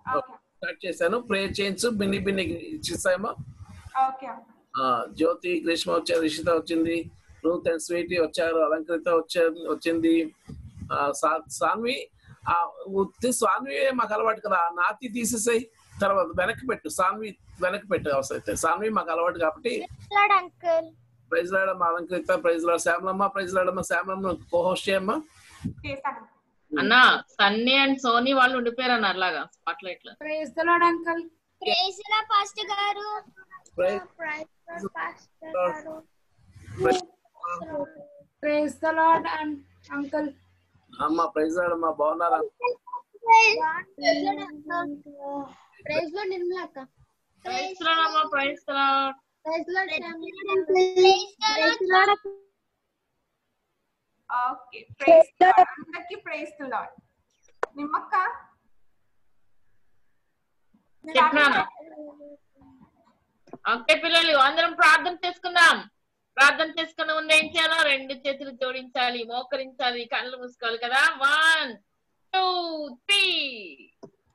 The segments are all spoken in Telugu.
ఓకే స్టార్ట్ చేశాను. ప్రేయర్ చేయించు. బిన్ని బిన్ని ఇచ్చేసామా? ఓకే జ్యోతి, గ్రీష్మ వచ్చారు, రిషిత వచ్చింది, రూత్ అండ్ స్వీటీ వచ్చారు, అలంకృత వచ్చింది, సాన్వి. ఉత్తి సాన్వి మాకు అలవాటు కదా, నాతి తీసేసాయి, తర్వాత వెనక్కి పెట్టు, సాన్వి వెనక్కి పెట్టు అవసరం అయితే. సాన్వి మాకు అలవాటు కాబట్టి. ప్రైజ్ లాడమ్మా అలంకృత, ప్రైజ్ లాడ్ శ్యామలమ్మ, ప్రైజ్ లాడమ్మా శ్యామలమ్మ కోహోస్ట్ చేయమ్మా. అన్నా సన్నీ అండ్ సోనీ వాళ్ళు ఉండిపోయారు అన్న అలాగా స్పాట్ లైట్ లో. Praise the lord uncle. Praise the lord pastor గారు. Praise the lord uncle. అమ్మ ప్రైజ్ లాడమ్మా, బాగున్నారా? ప్రైజ్ లార్డ్ నిర్మల అక్క. ప్రైజ్ లార్డ్ అమ్మా, praise lord. Praise lord. Okay praise the lord అందరికి. Praise the lord. నిమ్మక్క చెప్పనా? ఓకే పిల్లలు అందరం ప్రార్థన చేసుకుందాం. ప్రార్థన చేసుకున్న ముందు ఏం చేయాలో 2 చేతులు జోడించాలి, మోకరించాలి, కళ్ళు మూసుకోవాలి కదా. 1 2 3.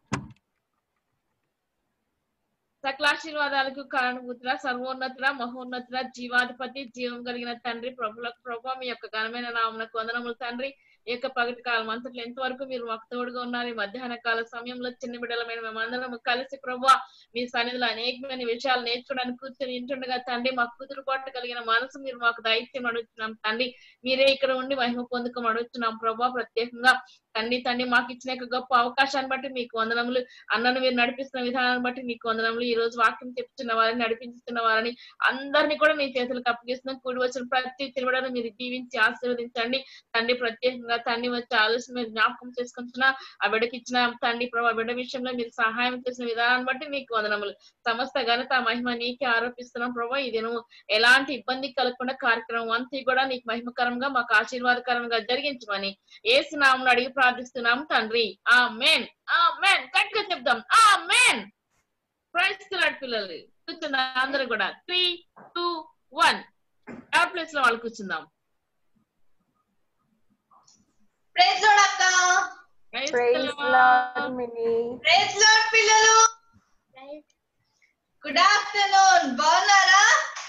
సకలాశీర్వాదాలకు కారణభూతుల సర్వోన్నతుల మహోన్నతుల జీవాధిపతి జీవం కలిగిన తండ్రి, ప్రభులకు ప్రభు మీ యొక్క ఘనమైన నామమునకు వందనములు తండ్రి. ఈ యొక్క పగటి కాలం అంతట్లో ఎంతవరకు మీరు మాకు తోడుగా ఉన్నారు. ఈ మధ్యాహ్న కాల సమయంలో చిన్న బిడ్డలమైన మేమందరం కలిసి ప్రభు మీ సన్నిధిలో అనేకమైన విషయాలు నేర్చుకోవడానికి కూర్చొని వింటుండగా తండ్రి, మాకు కుదురుబాటు కలిగిన మనసు మీరు మాకు దయచేయం అడుగుతున్నాం తండ్రి. మీరే ఇక్కడ ఉండి మహిమ పొందుకోమని అడుగుతున్నాం ప్రభు. ప్రత్యేకంగా తండ్రి మాకు ఇచ్చిన గొప్ప అవకాశాన్ని బట్టి మీకు వందనములు. అన్నను మీరు నడిపిస్తున్న విధానాన్ని బట్టి మీకు వందనములు. ఈ రోజు వాక్యం చెప్తున్న వారిని, నడిపించుతున్న వారిని అందరినీ కూడా మీ చేతులకు అప్పగిస్తున్నాం. కూడి వచ్చిన ప్రతి తిరువడను మీరు దీవించి ఆశీర్వదించండి తండ్రి. ప్రత్యేకంగా తండ్రి వచ్చే ఆలోచన మీరు జ్ఞాపకం చేసుకుంటున్నా. ఆ బిడ్డకి ఇచ్చిన తండ్రి ప్రభావ బిడ్డ విషయంలో మీరు సహాయం చేసిన విధానాన్ని బట్టి మీకు వందనములు. సమస్త ఘనత మహిమ నీకే ఆరోపిస్తున్నాం ప్రభావ. ఇది నువ్వు ఎలాంటి ఇబ్బంది కలగకుండా కార్యక్రమం అంతా కూడా నీకు మహిమకరంగా మాకు ఆశీర్వాదకరంగా జరిగించమని యేసు నామములో అడిగి ప్రార్థిస్తున్నాం తండ్రి. ఆమేన్ ఆమేన్. గట్టిగా చెప్దాం ఆమేన్. ప్రైజ్ ది లార్డ్ పిల్లలు. కూర్చున్నా అందరూ కూడా. 3 2 1 ఎవరి ప్లేస్ లో వాళ్ళు కూర్చుందాం. ప్రైజ్ లార్డ్ అక్క. Praise lord Mini. Praise lord పిల్లలు. Good afternoon. బాగున్నారా?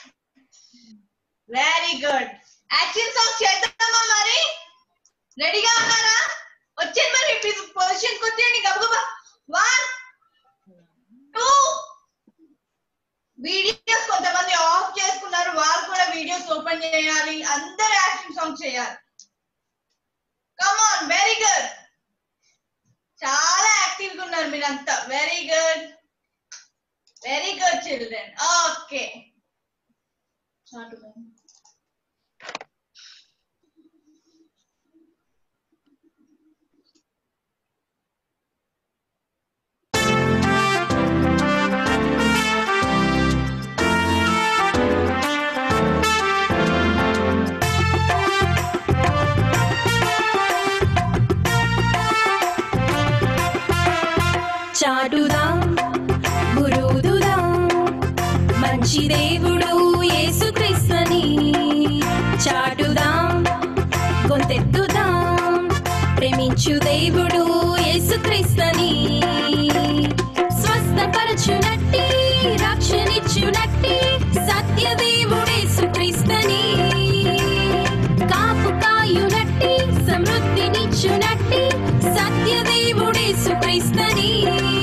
Very good. యాక్షన్ సాంగ్ చేద్దామా మరి? రెడీగా ఉన్నారా? వచ్చేయండి మరి పొజిషన్ వచ్చేయండి గబగబా. 1 2. వీడియోస్ కొంతమంది ఆఫ్ చేసుకున్నారు, వాళ్ళు కూడా వీడియోస్ ఓపెన్ చేయాలి. అందరూ యాక్షన్ సాంగ్ చేయాలి. Come on. Very good. చాలా యాక్టివ్ గా ఉన్నారు మీరంతా. Very good very good children. Okay చాటుదాం గురుదుదాం మంచి దేవుడు యేసుక్రీస్తుని. చాటుదాం గొంతెత్తుదాం ప్రేమించు దేవుడు యేసుక్రీస్తుని. స్వస్థపరచునట్టి రక్షణిచ్చునట్టి సత్య దేవుడు యేసుక్రీస్తుని. కాపు కాయునట్టి సమృద్ధినిచ్చునట్టి సత్య దేవుడు యేసుక్రీస్తుని.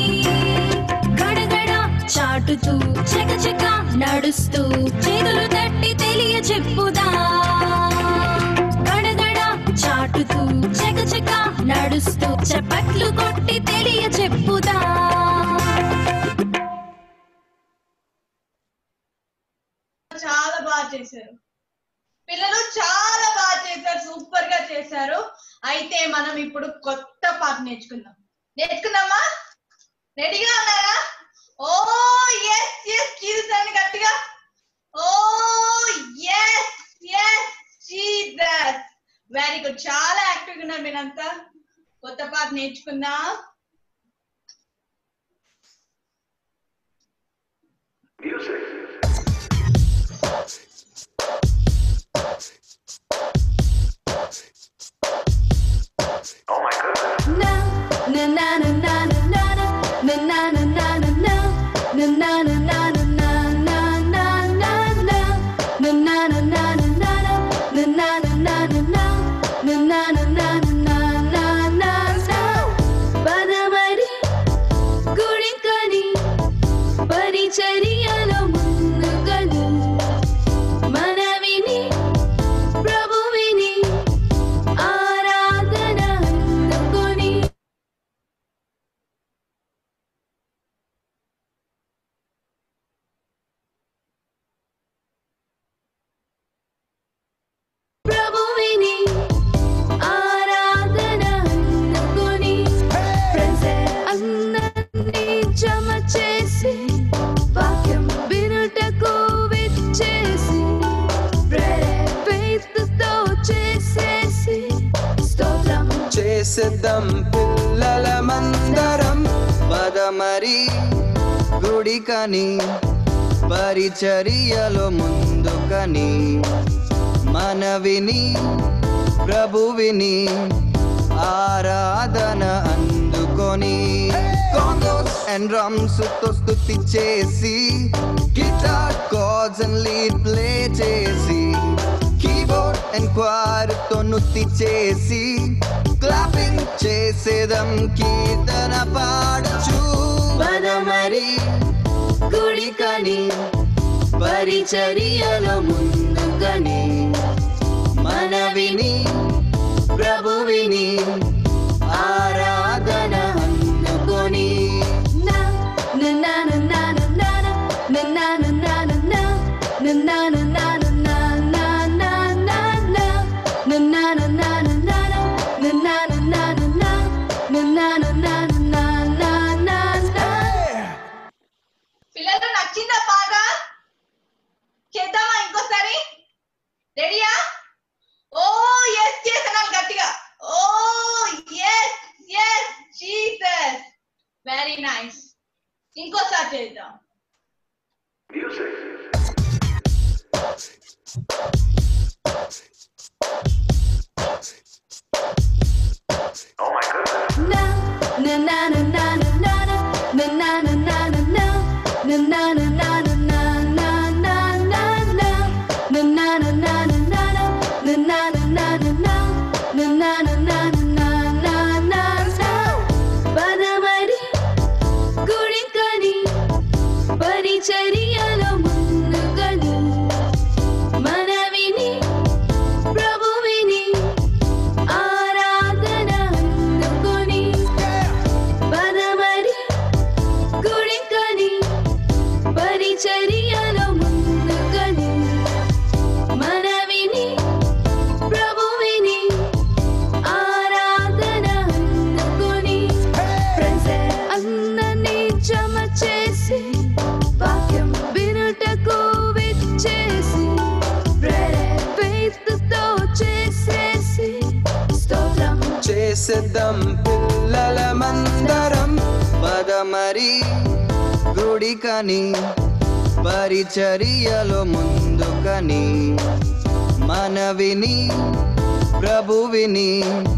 గడగడ చాటుతూ చకచక నడుస్తూ చేతులు తట్టి తెలియ చెప్పుదా. గడగడ చాటుతూ చకచక నడుస్తూ చప్పట్లు కొట్టి తెలియ చెప్పుదా. చాలా బాగా చేశారు పిల్లలు, చాలా బాగా చేశారు, సూపర్ గా చేశారు. అయితే మనం ఇప్పుడు కొత్త పాట నేర్చుకుందామా? రెడీగా ఉన్నారా? ఓ ఎస్ ఎస్ జీసస్ గట్టిగా. Oh yes yes Jesus. Very good. చాలా యాక్టివ్ గా ఉన్నారు మీరంతా. కొత్త పాట నేర్చుకుందాం. Na na na na na na na na na జమ చేసి వాక్యం వినుటకు విచ్చేసి ప్రేరేపితుతో చేసేసి స్తోత్రం చేసేద్దాం పిల్లలమందరం పదమరి గుడికని పరిచర్యలో ముందుకని మనవిని ప్రభువిని ఆరాధన అందుకొని కాంగోస్ అండ్ డ్రమ్స్ తో స్తుతి చేసి guitar chords and lead play చేసి కీబోర్డ్ అండ్ క్వార్ తో నుతి చేసి క్లాపింగ్ చేసేదం కీర్తన పాడచ్చు పదమరి గుడికని పరిచర్యలో ముందుకని మనవిని ప్రభువిని ఆరాధన అందుకొని నా నా నా నా నా నా నా నా నా నా నా నా నా నా పిల్లలు నచ్చిందా పాట? చేద్దామా ఇంకోసారి? రెడీయా? ఓ ఎస్ చేసనాలి గట్టిగా. Oh yes yes Jesus. Very nice. ఇంకోసారి చేద్దాం. పదమరి గుడికని పరిచర్యలో ముందుకని మనవిని ప్రభువిని ఆరాధన అందుకొని పదమరి గుడికని పరిచర్యలో ముందుకని మనవిని ప్రభువిని ఆరాధన అందుకొని ఫ్రెండ్సే అందరినీ జమ చేసి వాక్యం వినుటకు విచ్చేసి ప్రేరేపితుతో చేసేసి స్తోత్రం చేసేద్దాం పిల్లలమందరం పదమరి గుడికని పరిచర్యలో ముందుకని మనవిని ప్రభువిని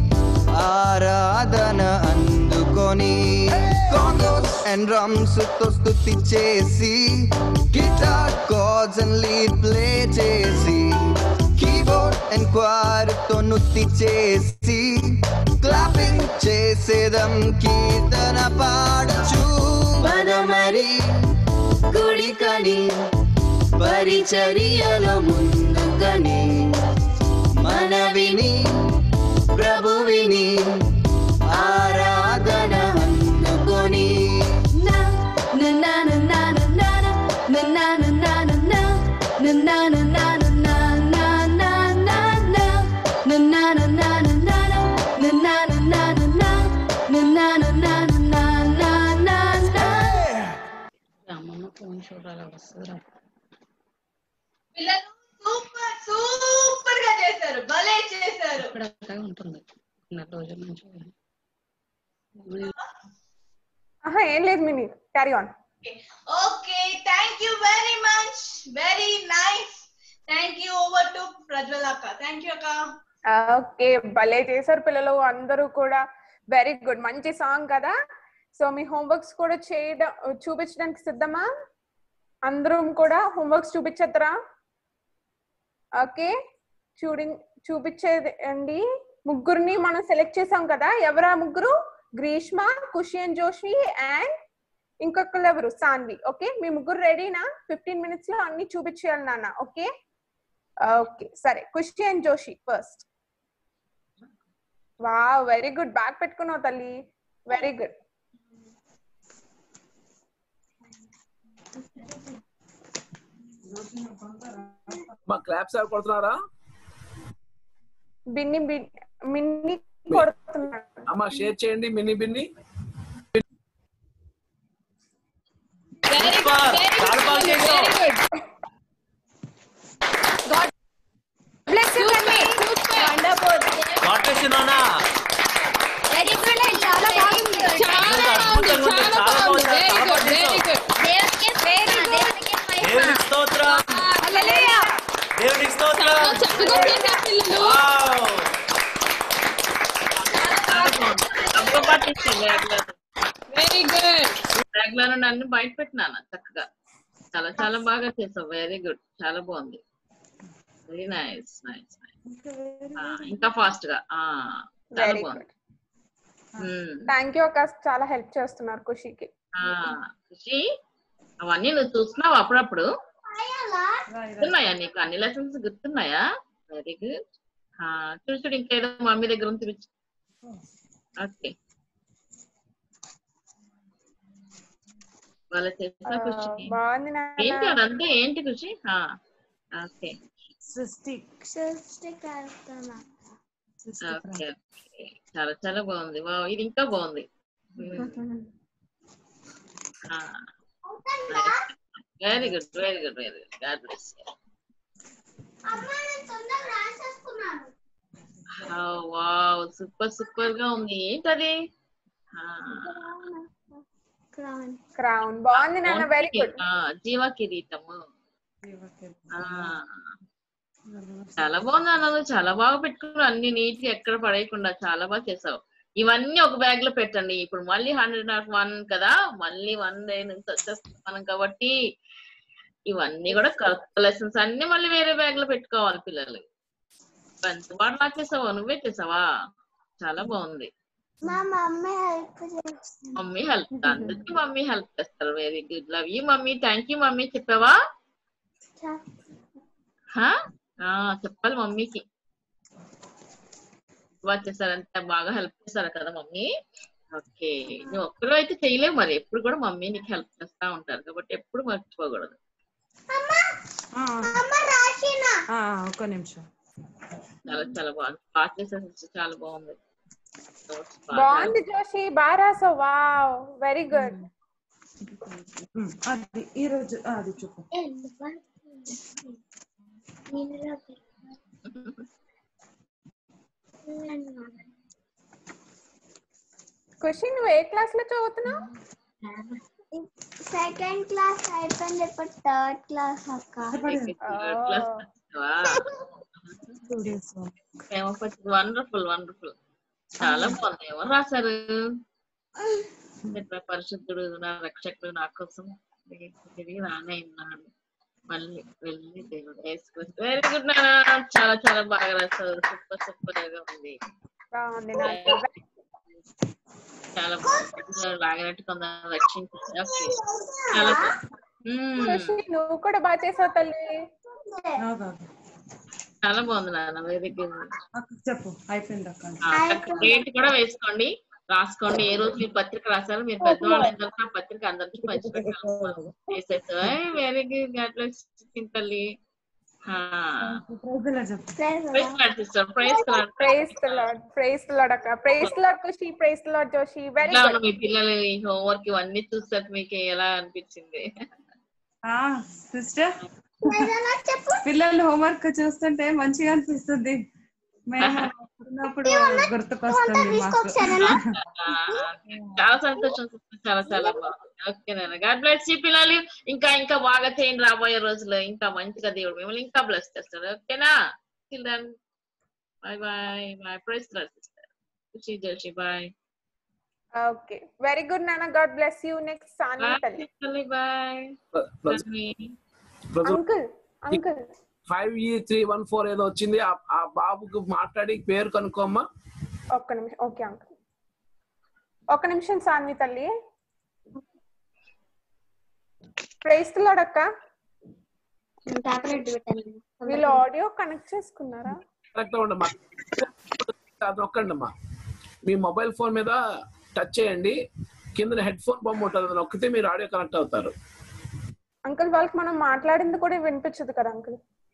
ఆరాధన అందుకొని కాంగోస్ అండ్ డ్రమ్స్ తో స్తుతి చేసి guitar chords and lead play చేసి కీబోర్డ్ అండ్ క్వార్ తో నుతి చేసి క్లాపింగ్ చేసేదం కీర్తన పాడచ్చు పదమరి గుడికని పరిచర్యలో ముందుకని మనవిని ప్రభువిని ఆరాధన అందుకొని నా నా నా నా నా నా నా నా నా నా పిల్లలు సూపర్ సూపర్ గా చేశారు. భలే చేశారు. ఉంటుంది రోజుల నుంచి ఏం లేదు Mini, carry on. Okay, thank you very much. Very nice. Thank you. Over to Prajwal అక్క. థ్యాంక్ యూ అక్క. ఓకే, భలే చేశారు పిల్లలు అందరూ కూడా. వెరీ గుడ్, మంచి సాంగ్ కదా. సో మీ హోంవర్క్స్ కూడా చూపించడానికి సిద్ధమా? అందరం కూడా హోంవర్క్స్ చూపించేద్దరా? ఓకే, చూపించేది. ముగ్గురిని మనం సెలెక్ట్ చేసాం కదా. ఎవరా ముగ్గురు? గ్రీష్మ, కుషియన్ జోషి అండ్ ఇంకొకరు ఎవరు? సాన్వి. ఓకే, మీ ముగ్గురు రెడీనా? 15 minutes లో అన్ని చూపించేయాలి నాన్న. ఓకే ఓకే సరే. Cushion Joshi first. Wow, very good. Bag పెట్టుకున్నావు తల్లి. Very good. మా క్లాప్స్ ఎవరు కొడుతున్నారా? మిన్ని కొడుతున్నాడు. అమ్మా షేర్ చేయండి. Minni Binni very good. Bag లో నుండి అన్ని బయట పెట్టినాను చక్కగా. చాలా చాలా బాగా చేసావు. Very good. చాలా బాగుంది. Very nice nice nice. ఇంకా ఫాస్ట్ గా చాలా వెరీ బాగుంది. గుడ్. థ్యాంక్ యూ అక్క, చాలా హెల్ప్ చేస్తున్నారు ఖుషికి. ఖుషి అవన్నీ నువ్వు చూస్తున్నావు అప్పుడప్పుడు? గుర్తున్నాయా నీకు? అన్ని లెసన్స్ గుర్తున్నాయా? Very good. చూడు చూడు, ఇంకేదో మమ్మీ దగ్గర ఉంది చూపించు. ఓకే, వాళ్ళ చేసా ఖుషి. బాగుంది ఏంటి అదంతా? ఏంటి Khushi? Okay Srishti okay okay, చాలా చాలా బాగుంది. ఇది ఇంకా బాగుంది. Very good very good very good. God bless you. Wow, super super గా ఉంది. ఏంటది? క్రౌన్. బాగుంది నాన్న, వెరీ గుడ్. జీవ కిరీటము. చాలా బాగుంది అన్నది. చాలా బాగా పెట్టుకున్నావు అన్ని నీట్ గా, ఎక్కడ పడేయకుండా చాలా బాగా చేసావు. ఇవన్నీ ఒక బ్యాగ్ లో పెట్టండి. ఇప్పుడు మళ్ళీ 101 కదా, మళ్ళీ 1 day నుంచి వచ్చేస్తున్నాం కాబట్టి ఇవన్నీ కూడా కొత్త లెసన్స్ అన్ని మళ్ళీ వేరే బ్యాగ్ లో పెట్టుకోవాలి పిల్లలు. ఎంత బాగా నాకు చేసావా? నువ్వే చేసావా? చాలా బాగుంది. మమ్మీ హెల్ప్, అందరికి మమ్మీ హెల్ప్ చేస్తారు. Very good. Love you mummy. Thank you mummy. చెప్పావా? చెప్పాలి మమ్మీకి. బాగా చేశారంటే బాగా హెల్ప్ చేశారు కదా మమ్మీ. ఓకే, నువ్వు ఒక్కరు అయితే చేయలేవు మరి. ఎప్పుడు కూడా మమ్మీ నీకు హెల్ప్ చేస్తా ఉంటారు కాబట్టి ఎప్పుడు మర్చిపోకూడదు. ఒక నిమిషం. చాలా చాలా బాగుంది. బాగా చేసారు, చాలా బాగుంది. బాగుంది జోషి, బాగా రాసావు. Wow, very good. అది ఈ రోజు అది చెప్పు. ఖుషి, నువ్వు ఏ క్లాస్ లో చదువుతున్నావు? సెకండ్ క్లాస్ అయిపోయింది, ఇప్పుడు థర్డ్ క్లాస్ అక్క. Wonderful wonderful. చాలా బాగుంది. ఎవరు రాశారు? పరిశుద్ధుడు నా రక్షకుడు నా కోసం తిరిగి రానే ఉన్నాడు, మళ్ళీ వెళ్ళి దేవుడు వేసుకొని. వెరీ గుడ్ నాన్న, చాలా చాలా బాగా రాశారు. సూపర్ సూపర్ గా ఉంది. చాలా బాగుంది. లాగినట్టు కొందరు రక్షించారు. చాలా నువ్వు కూడా బాగా చేసావు తల్లి. చాలా బాగుంది నాన్న. Very good. చెప్పు, అయిపోయింది అక్క. డేట్ కూడా వేసుకోండి, రాసుకోండి. ఏ రోజు మీరు పత్రిక రాశారు, మీరు పెద్దవాళ్ళు అందరికీ ఆ పత్రిక అందరికి పంచిపెట్టాలి. Very good. అట్లా తల్లి. మీ పిల్లలు హోంవర్క్ ఇవన్నీ చూసాక మీకు ఎలా అనిపించింది? సిస్టర్, పిల్లలు హోంవర్క్ చూస్తుంటే మంచిగా అనిపిస్తుంది. మేము ఉన్నప్పుడు గుర్తుకొస్తుంది మాకు. చాలా సంతోషం. చాలా చాలా బాగుంది. ఓకేనా? గాడ్ బ్లెస్ యు పిల్లలు. ఇంకా ఇంకా బాగా చేయండి. రాబోయే రోజుల్లో ఇంకా మంచిగా దేవుడు మిమ్మల్ని ఇంకా బ్లెస్ చేస్తాడు. ఓకేనా? Children, bye bye bye. Praise lord sister Khushi Joshi. Bye. Okay, very good నాన్న. God bless you. Next Saanvi తల్లి. బై. అంకుల్ అంకుల్ 5E314 ఏదో వచ్చింది. ఆ బాబుకు మాట్లాడి పేరు కనుక్కోమ్మా. ఒక్క నిమిషం. ఓకే అంకుల్, ఒక్క నిమిషం. సాన్వి తల్లి, ప్రైజ్ ది లార్డ్ అక్క. వీళ్ళు ఆడియో కనెక్ట్ చేసుకున్నారా? కరెక్ట్ ఉండమ్మా. అది నొక్కండమ్మా. మీ మొబైల్ ఫోన్ మీద టచ్ చేయండి, కింద హెడ్ ఫోన్ బొమ్మ ఉంటుంది, నొక్కితే మీరు ఆడియో కనెక్ట్ అవుతారు. అంకుల్, వాళ్ళకి మనం మాట్లాడింది కూడా వినిపించదు కదా అంకుల్.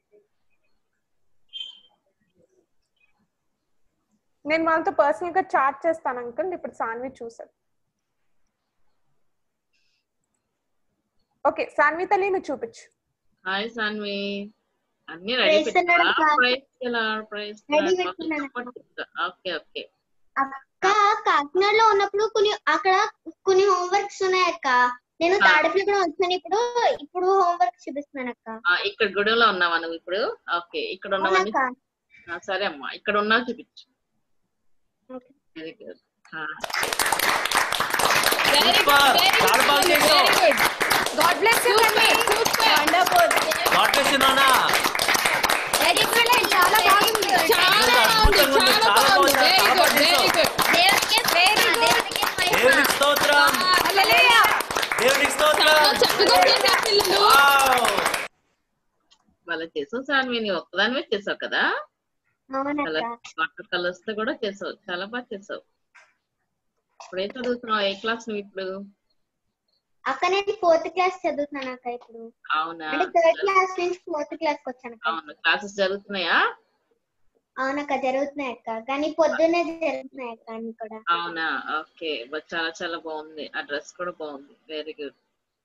నేను వాళ్ళతో పర్సనల్ గా చాట్ చేస్తాను అంకుల్. ఇప్పుడు సాన్వి చూసారు. ఓకే సాన్వి తల్లి, నువ్వు చూపించు. హాయ్ సాన్వి, అన్ని రెడీ పెట్టావా? Okay okay. అక్క, కాకినాడలో ఉన్నప్పుడు కొన్ని హోంవర్క్స్ ఉన్నాయి అక్క. నేను తాడపల్లి కూడా వచ్చాను. ఇప్పుడు హోంవర్క్ చూపిస్తున్నాను అక్క. ఇక్కడ గుడిలో ఉన్నావా నువ్వు ఇప్పుడు? ఓకే, ఇక్కడ ఉన్నావా? సరే అమ్మా, ఇక్కడ ఉన్నావు చూపించు. Very good. చాలా బాగా చేసావు. God bless you wonderful. God bless you నానా. చాలా బాగుంది. దేవునికి స్తోత్రం. హల్లెలూయా. దేవునికి స్తోత్రం. వాళ్ళ చేసావు సాన్వి, నీ ఒక్కదానివే చేసావు కదా. వాటర్ కలర్స్ తో కూడా చేసావు, చాలా బాగా చేసావు. ఇప్పుడు ఏం చదువుతున్నావు? ఏ క్లాస్ నువ్వు ఇప్పుడు? అక్క నేను 4th క్లాస్ చదువుతున్నాను అక్క ఇప్పుడు. అవునా? అంటే 3rd క్లాస్ నుంచి 4th క్లాస్ కి వచ్చాను. అవును, క్లాసెస్ జరుగుతున్నాయా? అవునక్క జరుగుతున్నాయి అక్క, కానీ పొద్దున్నే జరుగుతున్నాయి అక్క అన్ని కూడా. అవునా? ఓకే, చాలా చాలా బాగుంది. ఆ డ్రెస్ కూడా బాగుంది. Very good.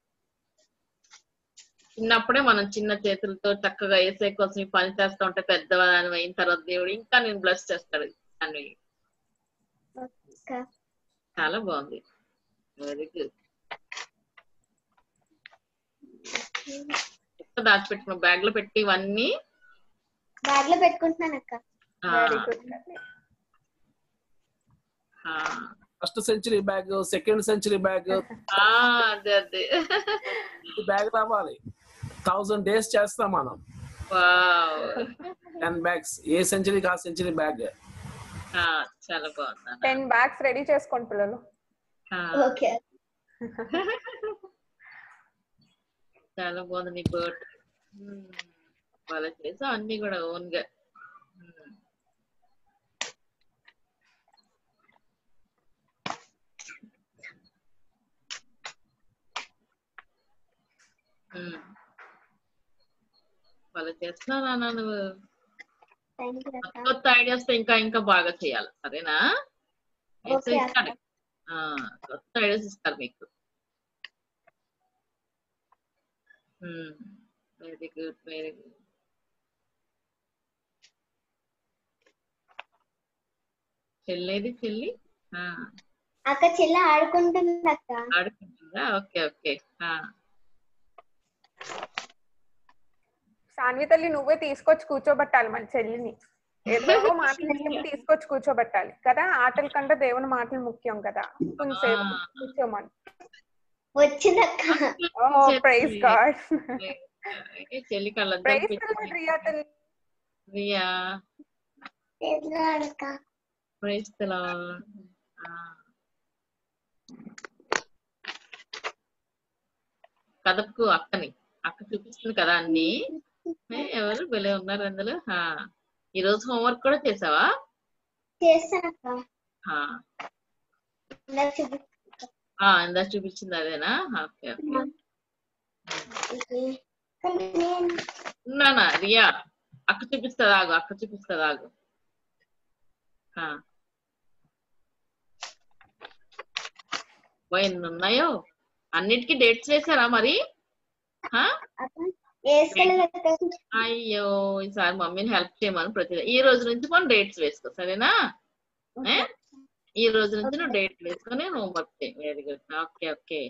చిన్నప్పుడే మనం చిన్న చేతులతో చక్కగా వేసే కోసం ఈ పని చేస్తూ ఉంటే పెద్దవాళ్ళని అయిన తర్వాత దేవుడు ఇంకా నేను బ్లెస్ చేస్తాడు అని. చాలా బాగుంది. Very good. దాచిపెట్టుకున్న బ్యాగ్ లో పెట్టి ఇవన్నీ బ్యాగ్ లో పెట్టుకుంటున్నాను అక్క. First century bag, second century bag, అదే అదే బ్యాగ్ రావాలి. 1000 days చేస్తాం మనం. 10 bags, ఏ సెంచరీకి ఆ సెంచరీ బ్యాగ్. చాలా బాగుంది. 10 bags రెడీ చేసుకోండి పిల్లలు. ఓకే. చాలా బాగుంది నీ బర్డ్. వాళ్ళ చేసా అన్ని కూడా ఓన్ గా. వాళ్ళు చేస్తున్నా నువ్వు కొత్త ఐడియాస్ తో ఇంకా ఇంకా బాగా చేయాలి. సరేనా? ఇస్తాడు, కొత్త ఐడియాస్ ఇస్తారు మీకు. Very good, very good. చెల్లేది చెల్లి? అక్క చెల్ల ఆడుకుంటుంది అక్క. ఆడుకుంటుందా? Okay okay. సాన్వి తల్లి నువ్వే తీసుకొచ్చి కూర్చోబెట్టాలి మన చెల్లిని. ఏదో మాటలు తీసుకొచ్చి కూర్చోబెట్టాలి కదా. ఆటల కంటే దేవుని మాటలు ముఖ్యం కదా. కొంచెంసేపు కూర్చోమని. వచ్చిందక్క. Praise god. చెల్లి కళ్ళ ప్రైజ్ రియా తల్లి. Riya praise the lord. కదపకు అక్కని, అక్క చూపిస్తుంది కదా అన్ని. ఎవరు భలే ఉన్నారు అందులో. ఈ రోజు హోంవర్క్ కూడా చేసావా? ఇందా చూపించింది అదేనా? Okay okay. ఉన్నానా రియా? అక్క చూపిస్తుంది ఆగు, అక్క చూపిస్తుంది ఆగు. ఎన్ని ఉన్నాయో. అన్నిటికీ డేట్స్ వేసారా మరి? అయ్యో, ఈసారి మమ్మీని హెల్ప్ చేయమని ప్రతి ఈ రోజు నుంచి మనం డేట్స్ వేసుకో. సరేనా? ఈ రోజు నుంచి నువ్వు డేట్ వేసుకొని హోంవర్క్ చేయి. Very good. Okay okay.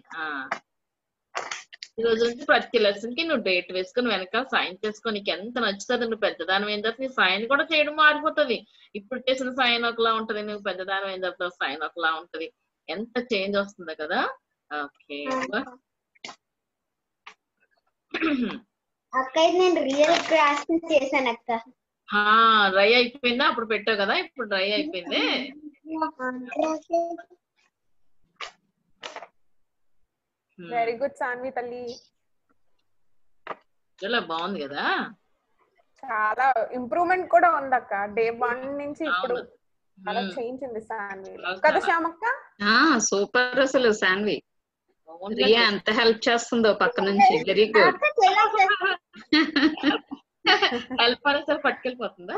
ఈ రోజు నుంచి ప్రతి లెసన్ కి నువ్వు డేట్ వేసుకొని వెనకాల సైన్ చేసుకో. నీకు ఎంత నచ్చుతుంది. నువ్వు పెద్దదాని అయిన తర్వాత నీ సైన్ కూడా చేయడం మారిపోతుంది. ఇప్పుడు చేసిన సైన్ ఒకలా ఉంటది, నువ్వు పెద్దదాని అయిన తర్వాత సైన్ ఒకలా ఉంటది. ఎంత చేంజ్ వస్తుందో కదా. ఓకే. అక్క నేను రియల్ క్రాస్ చేశాను అక్క. డ్రై అయిపోయిందా? అప్పుడు పెట్టావు కదా, ఇప్పుడు డ్రై అయిపోయింది. వెరీ గుడ్ సాన్వి తల్లి. చాలా బాగుంది కదా. చాలా ఇంప్రూవ్మెంట్ కూడా ఉంది అక్క. డే 1 నుంచి ఇప్పుడు చాలా చేంజ్ ఉంది సాన్వి కదా శ్యామక్క. సూపర్ అసలు సాన్వి. రియా ఎంత హెల్ప్ చేస్తుందో పక్క నుంచి. Very good. హెల్ప్ అసలు పట్టుకెళ్ళిపోతుందా?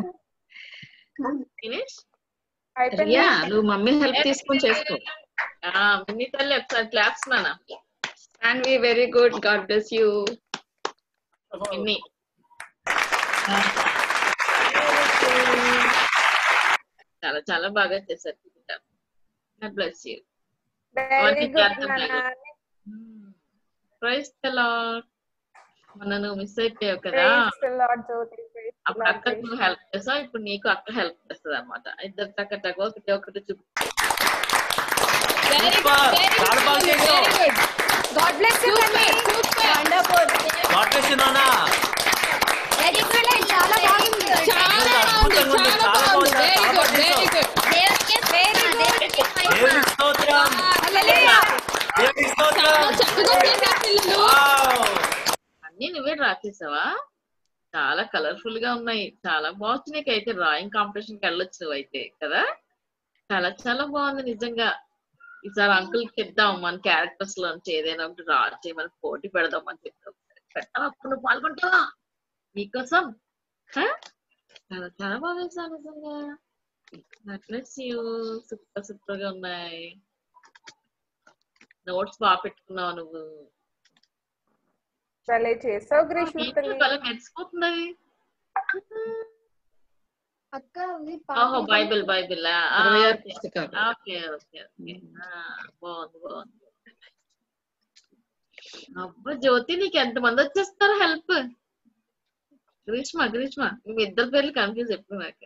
రియా నువ్వు మమ్మీ హెల్ప్ తీసుకొని చేసుకో. మిన్నీ తల్లి ఒకసారి క్లాప్స్ నానా. Saanvi very good. God bless you. Minnie చాలా చాలా బాగా చేశారు. God bless you. Praise the lord. మొన్న నువ్వు మిస్ అయిపోయావు కదా, అప్పుడు అక్కకు నువ్వు హెల్ప్ చేసావు. ఇప్పుడు నీకు అక్క హెల్ప్ చేస్తుంది అనమాట. ఇద్దరు టక్క టక్క ఒకటి ఒకటి చూపి సూపర్ చాలా బాగా చేసావు గాడ్ బ్లెస్ యు తల్లి వండర్ఫుల్ గాడ్ బ్లెస్ యు నానా ఎక్సలెంట్ చాలా బాగుంది చాలా బాగుంది చాలా బాగుంది దేవునికి స్తోత్రం హల్లెలూయా దేవునికి స్తోత్రం వావ్ అన్ని నువ్వే డ్రా చేసావా చాలా కలర్ఫుల్ గా ఉన్నాయి చాలా బాగుంది నీకైతే డ్రాయింగ్ కాంపిటీషన్ కి వెళ్ళొచ్చు అయితే కదా చాలా చాలా బాగుంది నిజంగా ఈసారి అంకుల్ కి ఇద్దాం మన క్యారెక్టర్స్ లోంచి ఏదైనా ఒకటి డ్రా చేయమని పోటీ పెడదాం అని చెప్తాం పెట్టావా అప్పుడు నువ్వు పాల్గొంటావా మీకోసం చాలా చాలా బాగా వేసావు నిజంగా సూపర్ సూపర్ గా ఉన్నాయి నోట్స్ బాగా పెట్టుకున్నావు నువ్వు భలే చేసావు గ్రీష్మ తల్లి భలే మెరిసిపోతుంది అక్క ఓహో బైబిల్ బైబిల్ 66 పుస్తకాలు. ఓకే ఓకే ఓకే బాగుంది బాగుంది అబ్బా జ్యోతి నీకు ఎంతమంది వచ్చేస్తారు హెల్ప్ గ్రీష్మ గ్రీష్మ మీ ఇద్దరు పేర్లు కన్ఫ్యూజ్ ఎప్పుడు నాకు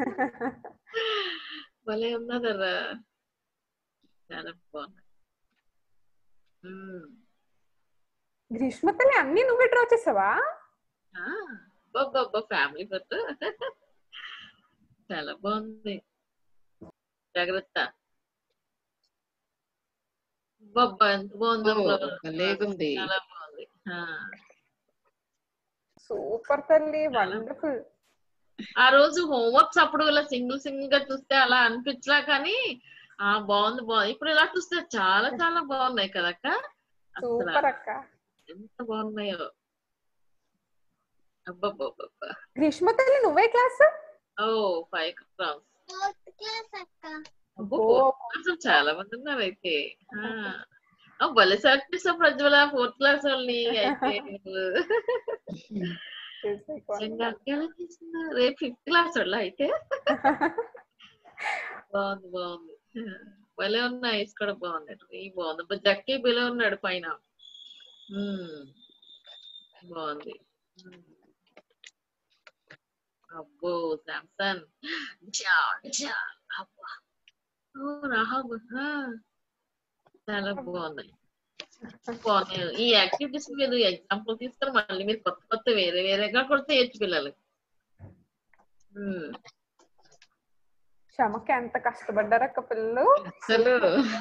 భలే ఉన్నదరా చాలా బాగున్నాయి గ్రీష్మ తల్లి అన్ని నువ్వే డ్రా చేసావా బాబా ఫ్యామిలీ ఫోటో చాలా బాగుంది జాగ్రత్త బాబా ఎంత బాగుంది లేకుంది చాలా బాగుంది సూపర్ తల్లి వండర్ఫుల్ ఆ రోజు హోంవర్క్స్ అప్పుడు ఇలా సింగిల్ సింగిల్ గా చూస్తే అలా అనిపించలా కానీ బాగుంది బాగుంది ఇప్పుడు ఇలా చూస్తే చాలా చాలా బాగున్నాయి కదక్క సూపర్ అక్క ఎంత బాగున్నాయో అబ్బబ్బా గ్రీష్మ తల్లి నువ్వే క్లాస్ 5 క్లాస్ అక్క అసలు చాలా మంది ఉన్నారు అయితే భలే సెలెక్ట్ చేసావు ప్రజ్వల 4th క్లాస్ వాళ్ళని అయితే రేపు 5th క్లాస్ వాళ్ళ అయితే బాగుంది బాగుంది భలే ఉన్నాయి కూడా బాగున్నాయి బాగుంది జక్కి బిలో ఉన్నాడు పైన బాగుంది అబ్బో శాంసన్ రాహబ్ చాలా బాగున్నాయి బాగున్నాయి ఈ యాక్టివిటీస్ మీరు ఎగ్జాంపుల్ తీసుకొని మళ్ళీ మీరు కొత్త కొత్త వేరే వేరేగా కూడా చేయొచ్చు పిల్లలు క్షమకి ఎంత కష్టపడ్డారక్క పిల్లలు అసలు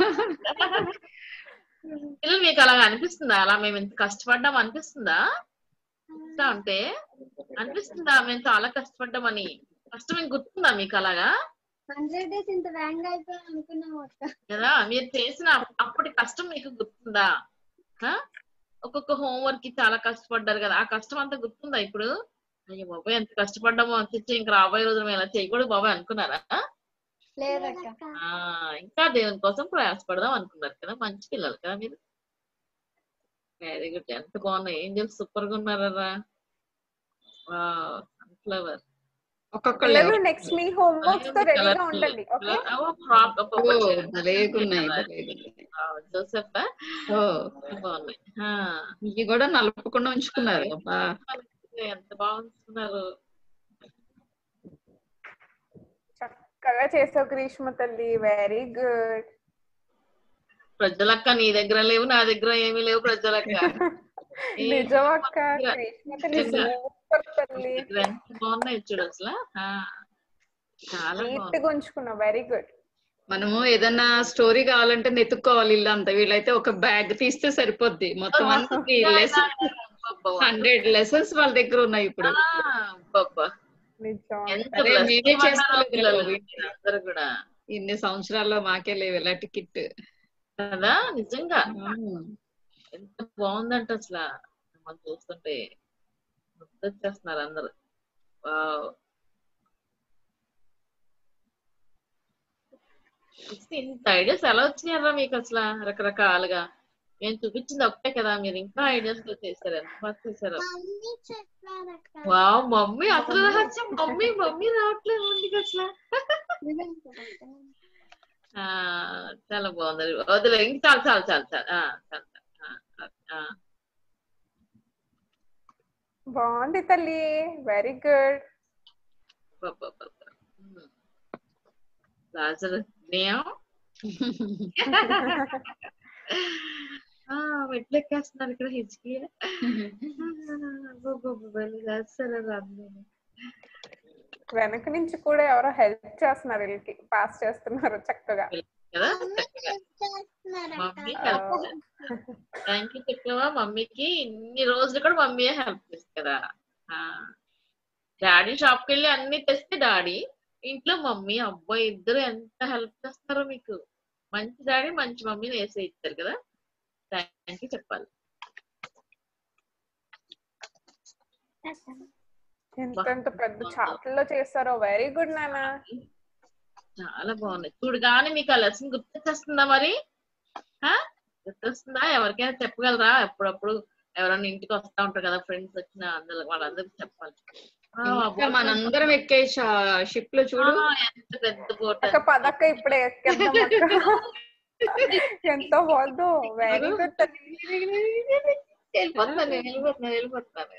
పిల్లలు మీకు అలాగా అనిపిస్తుందా అలా మేము ఇంత కష్టపడ్డాం అనిపిస్తుందా అంటే అనిపిస్తుందా మేము చాలా కష్టపడ్డామని కష్టం మీకు గుర్తుందా మీకు అలాగా 100 days ఇంత వేగంగా అయిపోయి అనుకున్నాం అక్క కదా మీరు చేసిన అప్పటి కష్టం మీకు గుర్తుందా ఒక్కొక్క హోంవర్క్ కి చాలా కష్టపడ్డారు కదా ఆ కష్టం అంతా గుర్తుందా ఇప్పుడు అయ్యో బాబాయ్ ఎంత కష్టపడ్డామో అనిపించి ఇంకా రాబోయే రోజులు మేము ఇలా చేయకూడదు బాబాయ్ అనుకున్నారా లేదక్క ఇంకా దేవుని కోసం ప్రయాసపడదాం అనుకున్నారు కదా మంచి పిల్లలు కదా మీరు వెరీ గుడ్ ఎంత బాగున్నాయి ఏంజల్స్ సూపర్ గా ఉన్నారా సన్ఫ్లవర్ పిల్లలు నెక్స్ట్ మీ హోంవర్క్స్ తో రెడీగా ఉండండి ఓకే జోసెఫ్ బాగున్నాయి ఇవి కూడా నలుపుకుండా ఉంచుకున్నారు ఎంత బాగుంటున్నారు చక్కగా చేసావు గ్రీష్మ తల్లి వెరీ గుడ్ ప్రజలక్క నీ దగ్గర లేవు నా దగ్గర ఏమీ లేవు ప్రజలక్క నిజం అక్క గ్రీష్మ తల్లి సూపర్ తల్లి ఎంత బాగున్నాయి చూడు అసలు చాలా నీట్గా ఉంచుకున్నావు వెరీ గుడ్ మనము ఏదన్నా స్టోరీ కావాలంటే నెతుక్కోవాలి ఇల్లు అంతా వీళ్ళైతే ఒక బ్యాగ్ తీస్తే సరిపోద్ది మొత్తం అంతా 100 లెసన్స్ వాళ్ళ దగ్గర ఉన్నాయి ఇప్పుడు మేమే చేస్తాం కూడా ఇన్ని సంవత్సరాల్లో మాకే లేవు ఎలాంటి కిట్ కదా నిజంగా ఎంత బాగుందంట అసలు మనం చూస్తుంటే వచ్చేస్తున్నారు అందరు ఇంత ఐడియాస్ ఎలా వచ్చినాయరా మీకు అసలు రకరకాలుగా నేను చూపించింది ఒకటే కదా మీరు ఇంకా ఐడియాస్ చేశారు ఎంత బాగా చేశారు వావ్ మమ్మీ అసలు రహస్యం మమ్మీ మమ్మీ రావట్లేదు ముందుకు అసలు చాలా బాగుంది వదిలే ఇంకా చాలు చాలు చాలు చాలు చాలు బాగుంది తల్లి వెరీ గుడ్ రాజర్ నేమ్ మెట్లు ఎక్కేస్తున్నారు ఇక్కడ హిజ్కి. వెనక నుంచి కూడా ఎవరో హెల్ప్ చేస్తున్నారు, వీళ్ళకి పాస్ చేస్తున్నారు చక్కగా. మమ్మీ థ్యాంక్ యూ చెప్పావా మమ్మీకి. ఇన్ని రోజులు కూడా మమ్మీ హెల్ప్ చేస్తుంది కదా. డాడీ షాప్కి వెళ్ళి అన్ని తెస్తే డాడీ, ఇంట్లో మమ్మీ, అబ్బాయి ఇద్దరు ఎంత హెల్ప్ చేస్తారో మీకు. మంచి డాడీ మంచి మమ్మీని వేసే ఇచ్చారు కదా. థ్యాంక్ యూ చెప్పాలి. ఎంత పెద్ద చాట్లో చేస్తారో. వెరీ గుడ్ నాన్న. చాలా బాగున్నాయి చూడగానే. మీకు ఆ లెసన్ గుర్తొచ్చేస్తుందా మరి? గుర్తొస్తుందా? ఎవరికైనా చెప్పగలరా? ఎప్పుడప్పుడు ఎవరైనా ఇంటికి వస్తా ఉంటారు కదా ఫ్రెండ్స్ వచ్చిన, అందరూ వాళ్ళందరికి చెప్పాలి. మనందరం ఎక్కే షిప్ లో చూడు ఎంత పెద్ద బోట్. పదక్క ఇప్పుడే ఎక్కేద్దాం. ఎంతో బాగుందో. Very good. వెళ్ళిపోతున్నాను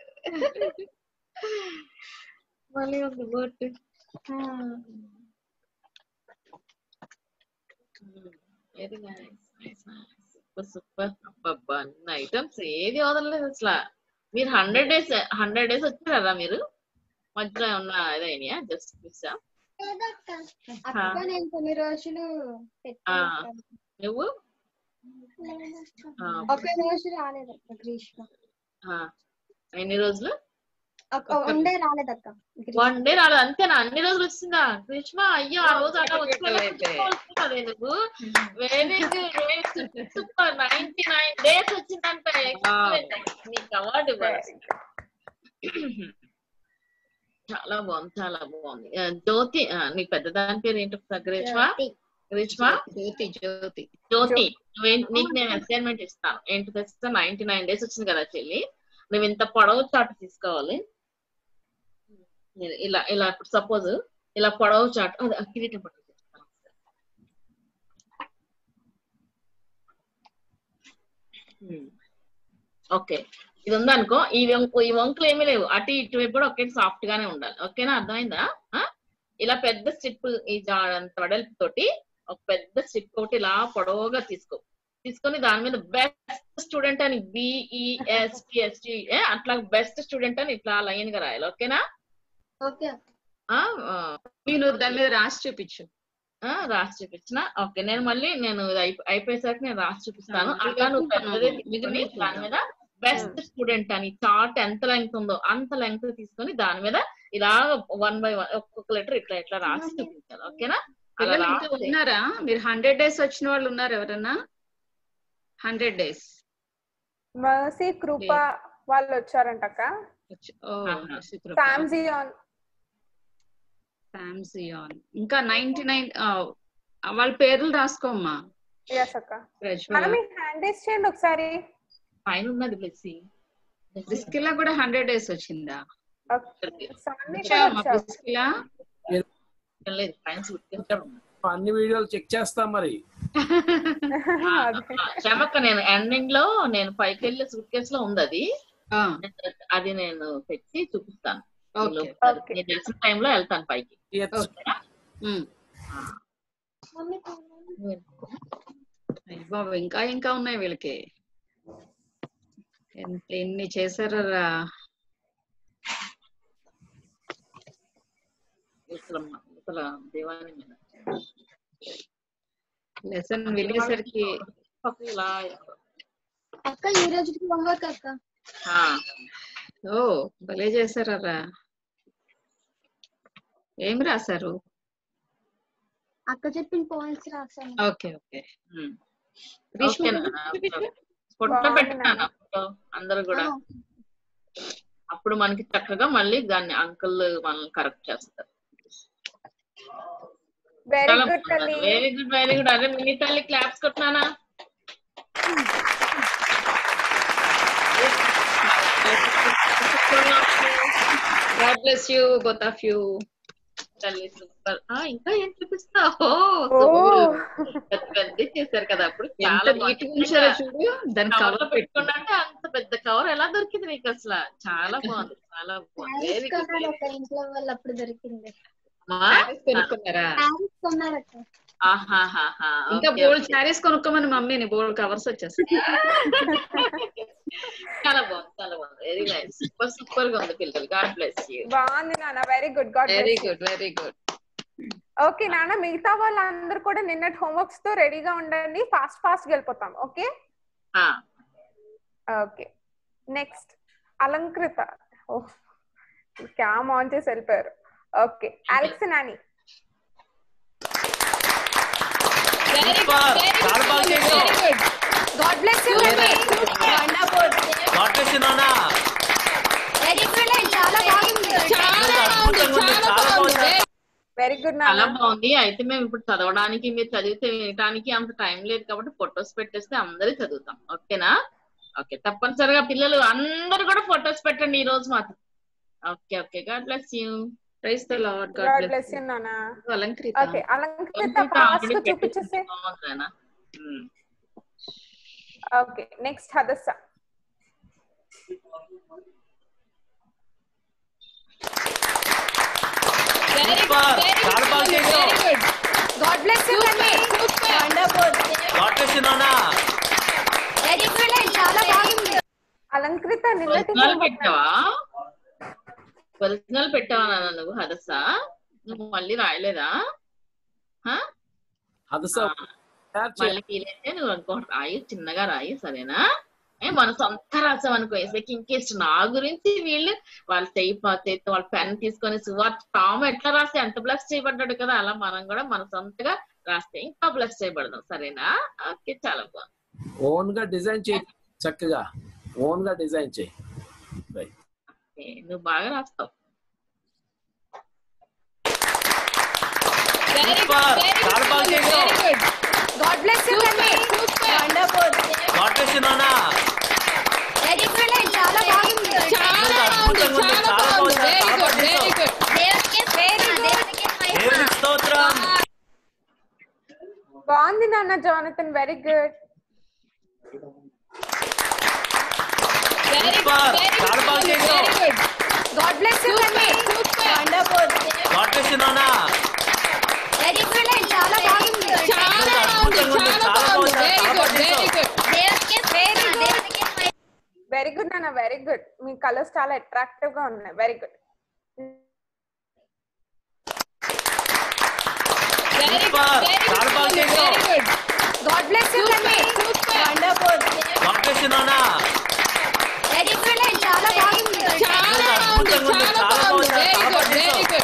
మళ్ళీ ఉంది బోట్. Very nice super. అబ్బబ్బా అన్ని ఐటమ్స్ ఏది వదలలేదు అసలు. మీరు 100 days వచ్చారా మీరు? మధ్యలో ఏమన్నా ఇదైనా జస్ట్ మిస్సా? నేను కొన్ని రోజులు నువ్వు ఒక రోజు రాలేదు గ్రీష్మ. ఎన్ని రోజులు? One day రాలేదక్క. 1 day రాలేదు అంతేనా? అన్ని రోజులు వచ్చిందా గ్రీష్మ? అయ్యో ఆ రోజు అలా వచ్చే నువ్వు. Very good super. 99 days వచ్చిందంటే నీకు అవార్డు ఇవ్వాలి. చాలా బాగుంది చాలా బాగుంది. జ్యోతి నీ పెద్దదాని పేరు ఏంటి గ్రీష్మ? గ్రీష్మ జ్యోతి జ్యోతి జ్యోతి నీకు నేను అసైన్మెంట్ ఇస్తాను. ఏంటి తెస్తా? 99 days వచ్చింది కదా చెల్లి, నువ్వు ఇంత పొడవు చాటు తీసుకోవాలి. ఇలా ఇలా సపోజ్ ఇలా పొడవు చాటు కిరీటం పట్టు. ఓకే ఇది ఉందనుకో. ఈ వంకులు ఏమీ లేవు, అటు ఇటువైపు కూడా ఒకే సాఫ్ట్ గానే ఉండాలి. ఓకేనా? అర్థమైందా? ఇలా పెద్ద స్ట్రిప్ ఈ అంత వెడల్పు తోటి ఒక పెద్ద స్ట్రిప్ ఒకటి ఇలా పొడవుగా తీసుకొని దాని మీద బెస్ట్ స్టూడెంట్ అని BEST అట్లా బెస్ట్ స్టూడెంట్ అని ఇట్లా లైన్ గా రాయాలి. ఓకేనా? నేను దాని మీద రాసి చూపించు. రాసి చూపించిన. ఓకే నేను మళ్ళీ అయిపోయేసరికి నేను రాసి చూపిస్తాను. అట్లా నువ్వు పెద్దది తీసుకొని దాని మీద బెస్ట్ స్టూడెంట్ అని చార్ట్ ఎంత లెంగ్త్ ఉందో అంత లెంగ్త్ తీసుకొని దాని మీద ఇలాగ 1 by 1 ఒక్కొక్క లెటర్ ఇట్లా ఇట్లా రాసి చూపించాలి. ఓకేనా? అలా ఉన్నారా మీరు? 100 days వచ్చిన వాళ్ళు ఉన్నారు ఎవరన్నా? 100 days మర్సీ కృప వాళ్ళు వచ్చారంటక్క. శామ్సియాన్ ఇంకా 99 వాళ్ళ పేర్లు రాసుకోమ్మా. హ్యాండ్ రేస్ చేయండి ఒకసారి. పైన ఉన్నది బ్లెస్సింగ్. ప్రిస్కిలా కూడా 100 days వచ్చిందా? అన్ని వీడియోలు చెక్ చేస్తాం మరి. క్షమక్క నేను ఎండింగ్ లో నేను పైకి వెళ్ళే సూట్ కేసు లో ఉంది అది. అది నేను పెట్టి చూపిస్తాను. టైంలో వెళ్తాను పైకి. బాబు ఇంకా ఇంకా ఉన్నాయి వీళ్ళకి. ఎన్ని చేశారా? దేవాని మీద లెసన్ వెళ్ళేసరికి అక్క ఈ రోజు హోంవర్క్ అక్క. ఓ భలే చేశారా? ఏం రాశారు? అక్క చెప్పిన పాయింట్స్ రాశాను. Okay okay. ఫోటో పెట్టినాను అందరూ కూడా. అప్పుడు మనకి చక్కగా మళ్ళీ దాన్ని అంకుల్ మనల్ని కరెక్ట్ చేస్తారు. వెరీ గుడ్ తల్లి. Very good very good. అరే మినీ తల్లి క్లాప్స్ కొట్టినానా? God bless you both of you. తల్లి సూపర్. ఇంకా ఏం చూపిస్తావు? పెద్ద చేశారు కదా అప్పుడు. చాలా చూడు దాని కవర్ పెట్టుకున్నా అంటే అంత పెద్ద కవర్ ఎలా దొరికింది నీకు అసలు? చాలా బాగుంది చాలా బాగుంది. Very good. ఇంట్లో వాళ్ళు అప్పుడు దొరికింది. కొనుక్కున్నారా? కొన్నారక్క. ఆహాహాహా, ఇంకా ఓకే, బోల్డ్ ఓకే. శారీస్ కొనుక్కోమని మమ్మీని, బోల్డ్ కవర్స్ వచ్చేస్తాయి. చాలా బాగుంది, చాలా బాగుంది, వెరీ నైస్, సూపర్ సూపర్ గా ఉంది పిల్లలు. God bless you. బాగుంది నాన్న, very good. God very bless you. Good, very good. Okay నాన్న, మిగతా వాళ్ళందరూ కూడా నిన్నటి హోంవర్క్స్ తో రెడీగా ఉండండి. ఫాస్ట్ వెళ్ళిపోతాం. Okay okay. Next Alankrita. Oh, cam on చేసి వెళ్ళిపోయారు. Okay, Alex Nani. సూపర్, చాలా బాగా చేసావు. God bless you. God bless you నాన్న. చాలా బాగుంది. అద్భుతంగా ఉంది, చాలా బాగుంది. వెరీ గుడ్ చాలా నాన్న. బాగుంది. అయితే మేము ఇప్పుడు చదవడానికి, మీరు చదివితే వినడానికి అంత టైం లేదు కాబట్టి ఫొటోస్ పెట్టేస్తే అందరూ చదువుతాం. ఓకేనా? ఓకే, తప్పనిసరిగా పిల్లలు అందరూ కూడా ఫొటోస్ పెట్టండి ఈ రోజు మాత్రం. Okay okay, God bless you. Praise the lord. God god bless you నాన్న. అలంకృత. ఓకే, అలంకృత ఫాస్ట్ చూపించేసి. Okay, next Hadassah. సూపర్, చాలా బాగా చేసావు. గాడ్ బ్లెస్ యూ నాన్న. గాడ్ బ్లెస్ యూ నాన్న. చాలా బాగుంది. అలంకృత నిన్నటి ఒరిజినల్ పెట్టావా? ఒరిజినల్ పెట్టావా నాన్న నువ్వు హదస? నువ్వు మళ్ళీ రాయలేదా? మళ్ళీ ఫీలైతే నువ్వు అనుకో రాయి, చిన్నగా రాయి, సరేనా? మన సొంత రాసాం అనుకో, వేసేకి ఇంకేస్ట్ నా గురించి వీళ్ళు వాళ్ళు చేయిపోతే వాళ్ళ పెన్ తీసుకొని టామ్ ఎట్లా రాస్తే ఎంత బ్లెస్ చేయబడ్డాడు కదా, అలా మనం కూడా మన సొంతగా రాస్తే ఇంకా బ్లెస్ చేయబడదాం. సరేనా? ఓకే, చాలా బాగుంది. ఓన్ గా డిజైన్ చేయి, చక్కగా ఓన్ గా డిజైన్ చేయి. నువ్వు బాగా రాస్తావు. సూపర్, చాలా బాగా చేసావు. గాడ్ బ్లెస్ యూ నాన్న. గాడ్ బ్లెస్ యూ నాన్న. చాలా బాగుంది. అద్భుతంగా ఉంది, చాలా బాగుంది, చాలా బాగా చేసావు. దేవునికి స్తోత్రం. బాగుంది నాన్న జోనథన్, వెరీ గుడ్. సూపర్, చాలా బాగా చేసావు. గాడ్ బ్లెస్ యూ నాన్న. గాడ్ బ్లెస్ యూ నాన్న. చాలా బాగుంది. అద్భుతంగా ఉంది, చాలా బాగుంది, చాలా బాగా చేసావు. వెరీ గుడ్ నాన్న, వెరీ గుడ్. మీ కలర్స్ చాలా అట్రాక్టివ్ గా ఉన్నాయి. Very good. సూపర్, చాలా బాగా చేసావు. గాడ్ బ్లెస్ యూ నాన్న. గాడ్ బ్లెస్ యూ నాన్న. చాలా బాగుంది. అద్భుతంగా ఉంది, చాలా బాగుంది, చాలా బాగా చేసావు.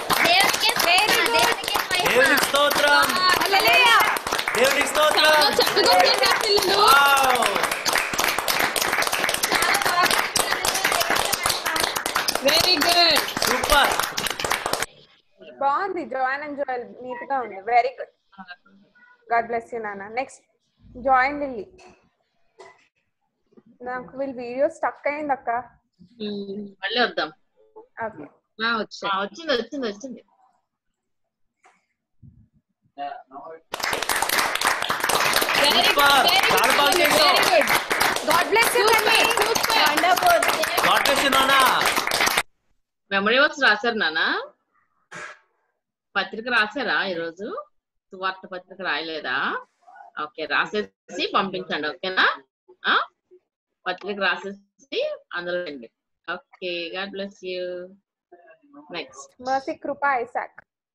దేవునికి స్తోత్రం. హల్లెలూయా. దేవునికి స్తోత్రం. వావ్. Very good. సూపర్. బాగుంది. జోయన్ అండ్ జోయల్ నీట్ గా ఉంది. Very good. God bless you నాన్న. Next join Lilly. నాకు వీళ్ళు వీడియో స్టక్ అయింది అక్క. మళ్ళీ వద్దాం. ఓకే, వచ్చింది వచ్చింది వచ్చింది. సూపర్, చాలా బాగా చేసావు. గాడ్ బ్లెస్ యూ నాన్న. గాడ్ బ్లెస్ యూ నాన్న. మెమరీ వర్క్స్ రాశారు నాన్న? పత్రిక రాశారా ఈరోజు? సువార్త పత్రిక రాయలేదా? ఓకే, రాసేసి పంపించండి. ఓకేనా? పత్రిక రాసేసి అందులో రండి. Okay, God bless you. Next Mercy Krupa Isaac.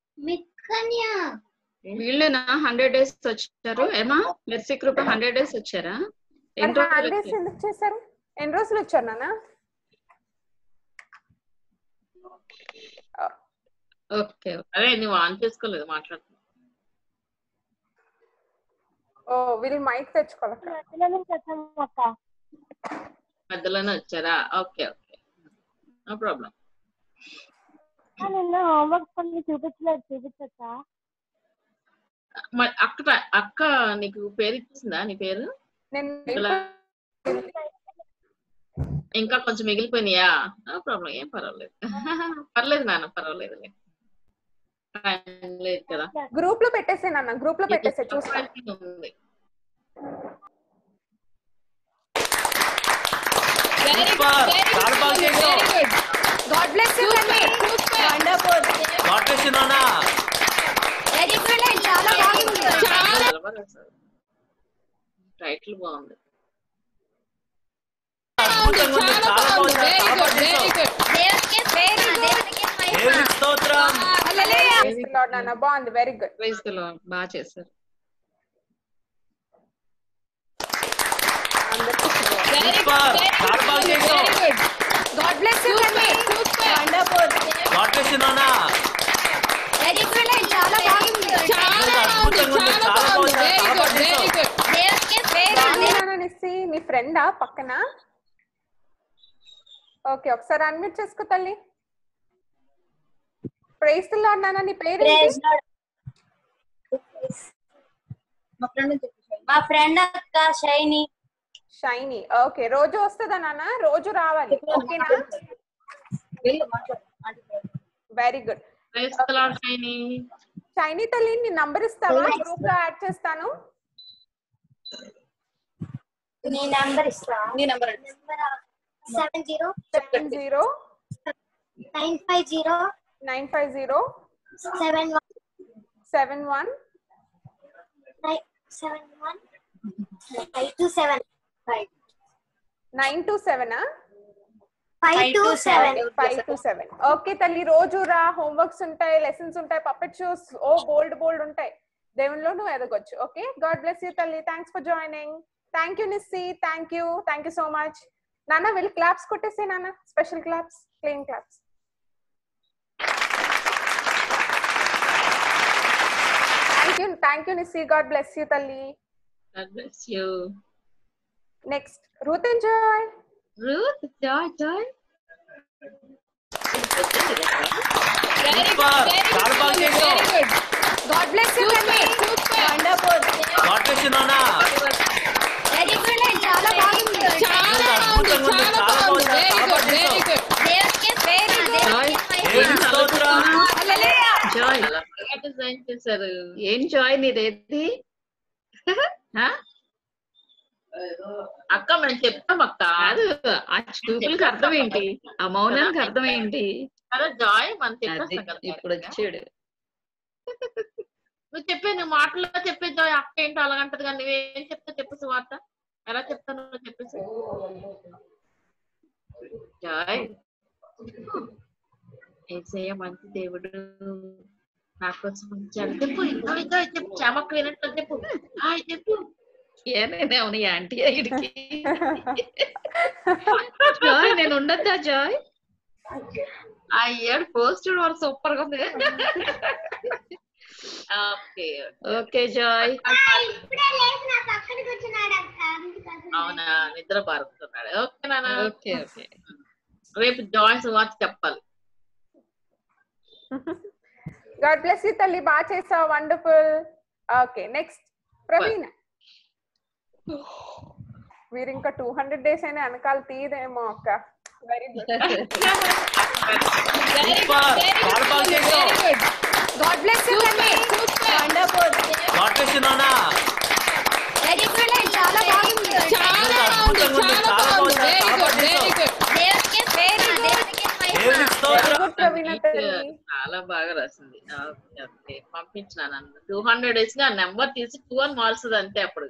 వీళ్ళేనా 100 days వచ్చారు? ఏమా మెర్సీ కృప 100 days వచ్చారా? ఎన్ని రోజులు వచ్చారు? ఎందుకు చేశారు? ఎన్ని రోజులు వచ్చారు నాన్న? ఓకే, అదే నువ్వు ఆన్ చేసుకోలేదు, మాట్లాడుతున్నా. ఓ, వీళ్ళు మైక్ తెచ్చుకోవాలి. మధ్యలోనే వచ్చారా? Okay okay, no problem. Homework కొన్ని చూపించచ్చా? అక్క అక్క నీకు పేరు ఇచ్చిందా? నీ పేరు ఇంకా కొంచెం మిగిలిపోయినాయా? నో ప్రాబ్లం, ఏం పర్వాలేదు. పర్లేదు నాన్న, పర్వాలేదు, లేదు కదా. గ్రూప్ లో పెట్టేసే నాన్న, గ్రూప్ లో పెట్టేసే చూస్తాను. సూపర్, చాలా బాగా చేసావు. గాడ్ బ్లెస్ యూ నాన్న. వండర్ఫుల్ గాడ్ బ్లెస్ యు నానా. ఎక్సలెంట్ చాలా బాగుంది టైటిల్ బాగుంది అద్భుతంగా ఉంది, చాలా బాగుంది, చాలా బాగా చేశావు. దేవునికి స్తోత్రం. నాన్న బాగుంది, very good. Praise the Lord, బాగా చేశారు. సూపర్, చాలా బాగా చేశావు. God bless you wonderful God bless you నానా. ఎక్సలెంట్ చాలా బాగుంది అద్భుతంగా ఉంది, చాలా బాగుంది, చాలా బాగా చేశావు. నిస్సి నీ ఫ్రెండా పక్కన? ఓకే, ఒకసారి అన్మ్యూట్ చేసుకో తల్లి. ప్రైజ్ ది లార్డ్ నాన్న, నీ పేరు మా ఫ్రెండ్ అక్క షైనీ. షైనీ. ఓకే, రోజు వస్తుందా నాన్న? రోజు రావాలి, ఓకేనా? Very good. Praise the Lord Shiny. Shiny తల్లి, నీ నంబర్ ఇస్తావా? గ్రూప్ లో యాడ్ చేస్తాను. నీ నంబర్ ఇస్తా. నీ నంబర్ 70 70 950 950 71 71 71 527 927 527. ఓకే తల్లి, రోజు రా. హోంవర్క్స్ ఉంటాయి, లెసన్స్ ఉంటాయి, పప్పెట్ షోస్ బోల్డ్ ఉంటాయి. దేవునిలో నువ్వు ఎదగొచ్చు. ఓకే, గాడ్ బ్లెస్ యూ తల్లి. Thanks for joining. Thank you Nissi, thank you so much. నాన్న వెళ్ళి క్లాప్స్ కొట్టేసే నాన్న, special claps, clean claps. Thank you Nissi. God bless you తల్లి. God bless you. Next Ruth and Joy. Ruth, Joy. Super, చాలా బాగా చేశావు. God bless you wonderful God bless you నానా. ఎక్సలెంట్ చాలా బాగుంది అద్భుతంగా ఉంది, చాలా బాగుంది, చాలా బాగా చేశావు. దేవునికి స్తోత్రం. జాయ్ డిజైన్ చేశారు. ఏం జాయ్ నీదేది? అక్క మేము చెప్తాం అక్క. కాదు, ఆ చూపులకు అర్థం ఏంటి? ఆ మౌనానికి అర్థం ఏంటి? కదా జాయ్ మనం అది చెప్పేస్తాం కదా. ఇప్పుడు వచ్చాడు. నువ్వు చెప్పే, నువ్వు మాటల్లో చెప్పే జాయ్. అక్క ఏంటో అలాగంటది కానీ నువ్వేం చెప్తా చెప్పేసి వార్త ఎలా చెప్తాను చెప్పేసి జాయ్. ఏసయ్య మంచి దేవుడు, నా కోసం ఉంచాడు. చెప్పు ఇంకా చెప్పు, చమక్ వినట్లు చెప్పు. చెప్పు ఏమైనా ఆంటీ అయ్యడికి జాయ్ నేను ఉండద్దా జాయ్? అయ్యాడు పోస్ట్ వాడు సూపర్ గా ఉంది. Okay Joy. అవునా, నిద్ర పారుతున్నాడు. ఓకే నాన్న. ఓకే ఓకే, రేపు జాయ్ వార్త చెప్పాలి. గాడ్ బ్లెస్ యూ తల్లి, బాగా చేసావు, వండర్ఫుల్. Okay, next Praveen. మీరు ఇంకా 200 days అయినా వెనకాల తీదేమో అక్క. Very good. God bless you wonderful God bless you నానా. ఎక్సలెంట్ చాలా బాగుంది అద్భుతంగా ఉంది, చాలా బాగుంది, చాలా బాగా చేశావు. దేవునికి స్తోత్రం. ప్రవీణ తల్లి చాలా బాగా రాసింది. పంపించిన 200 days గా నెంబర్ తీసి 2 అని మారుస్తుంది అంతే. అప్పుడు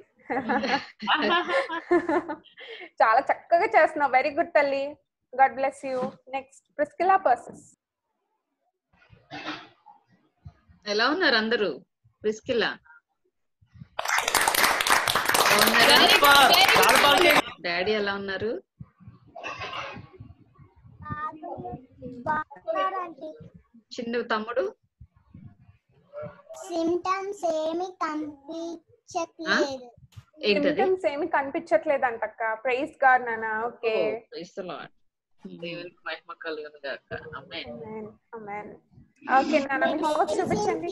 చాలా చక్కగా చేస్తున్నావు, వెరీ గుడ్ తల్లి. God bless you. Next Priscilla Persis. ఎలా ఉన్నారు అందరూ? ప్రిస్కిల్లా డాడీ ఎలా ఉన్నారు? చిన్న తమ్ముడు సింటమ్స్ ఏమి కనిపించట్లేదు. సింటమ్స్ ఏమి కనిపించట్లేదంటక్క. ప్రైజ్ గాడ్ నాన్న. ఓకే, దేవునికి మహిమ కలుగును గాక. ఆమేన్ ఆమేన్. ఓకే నాన్న, మీ హోంవర్క్ చూపించండి.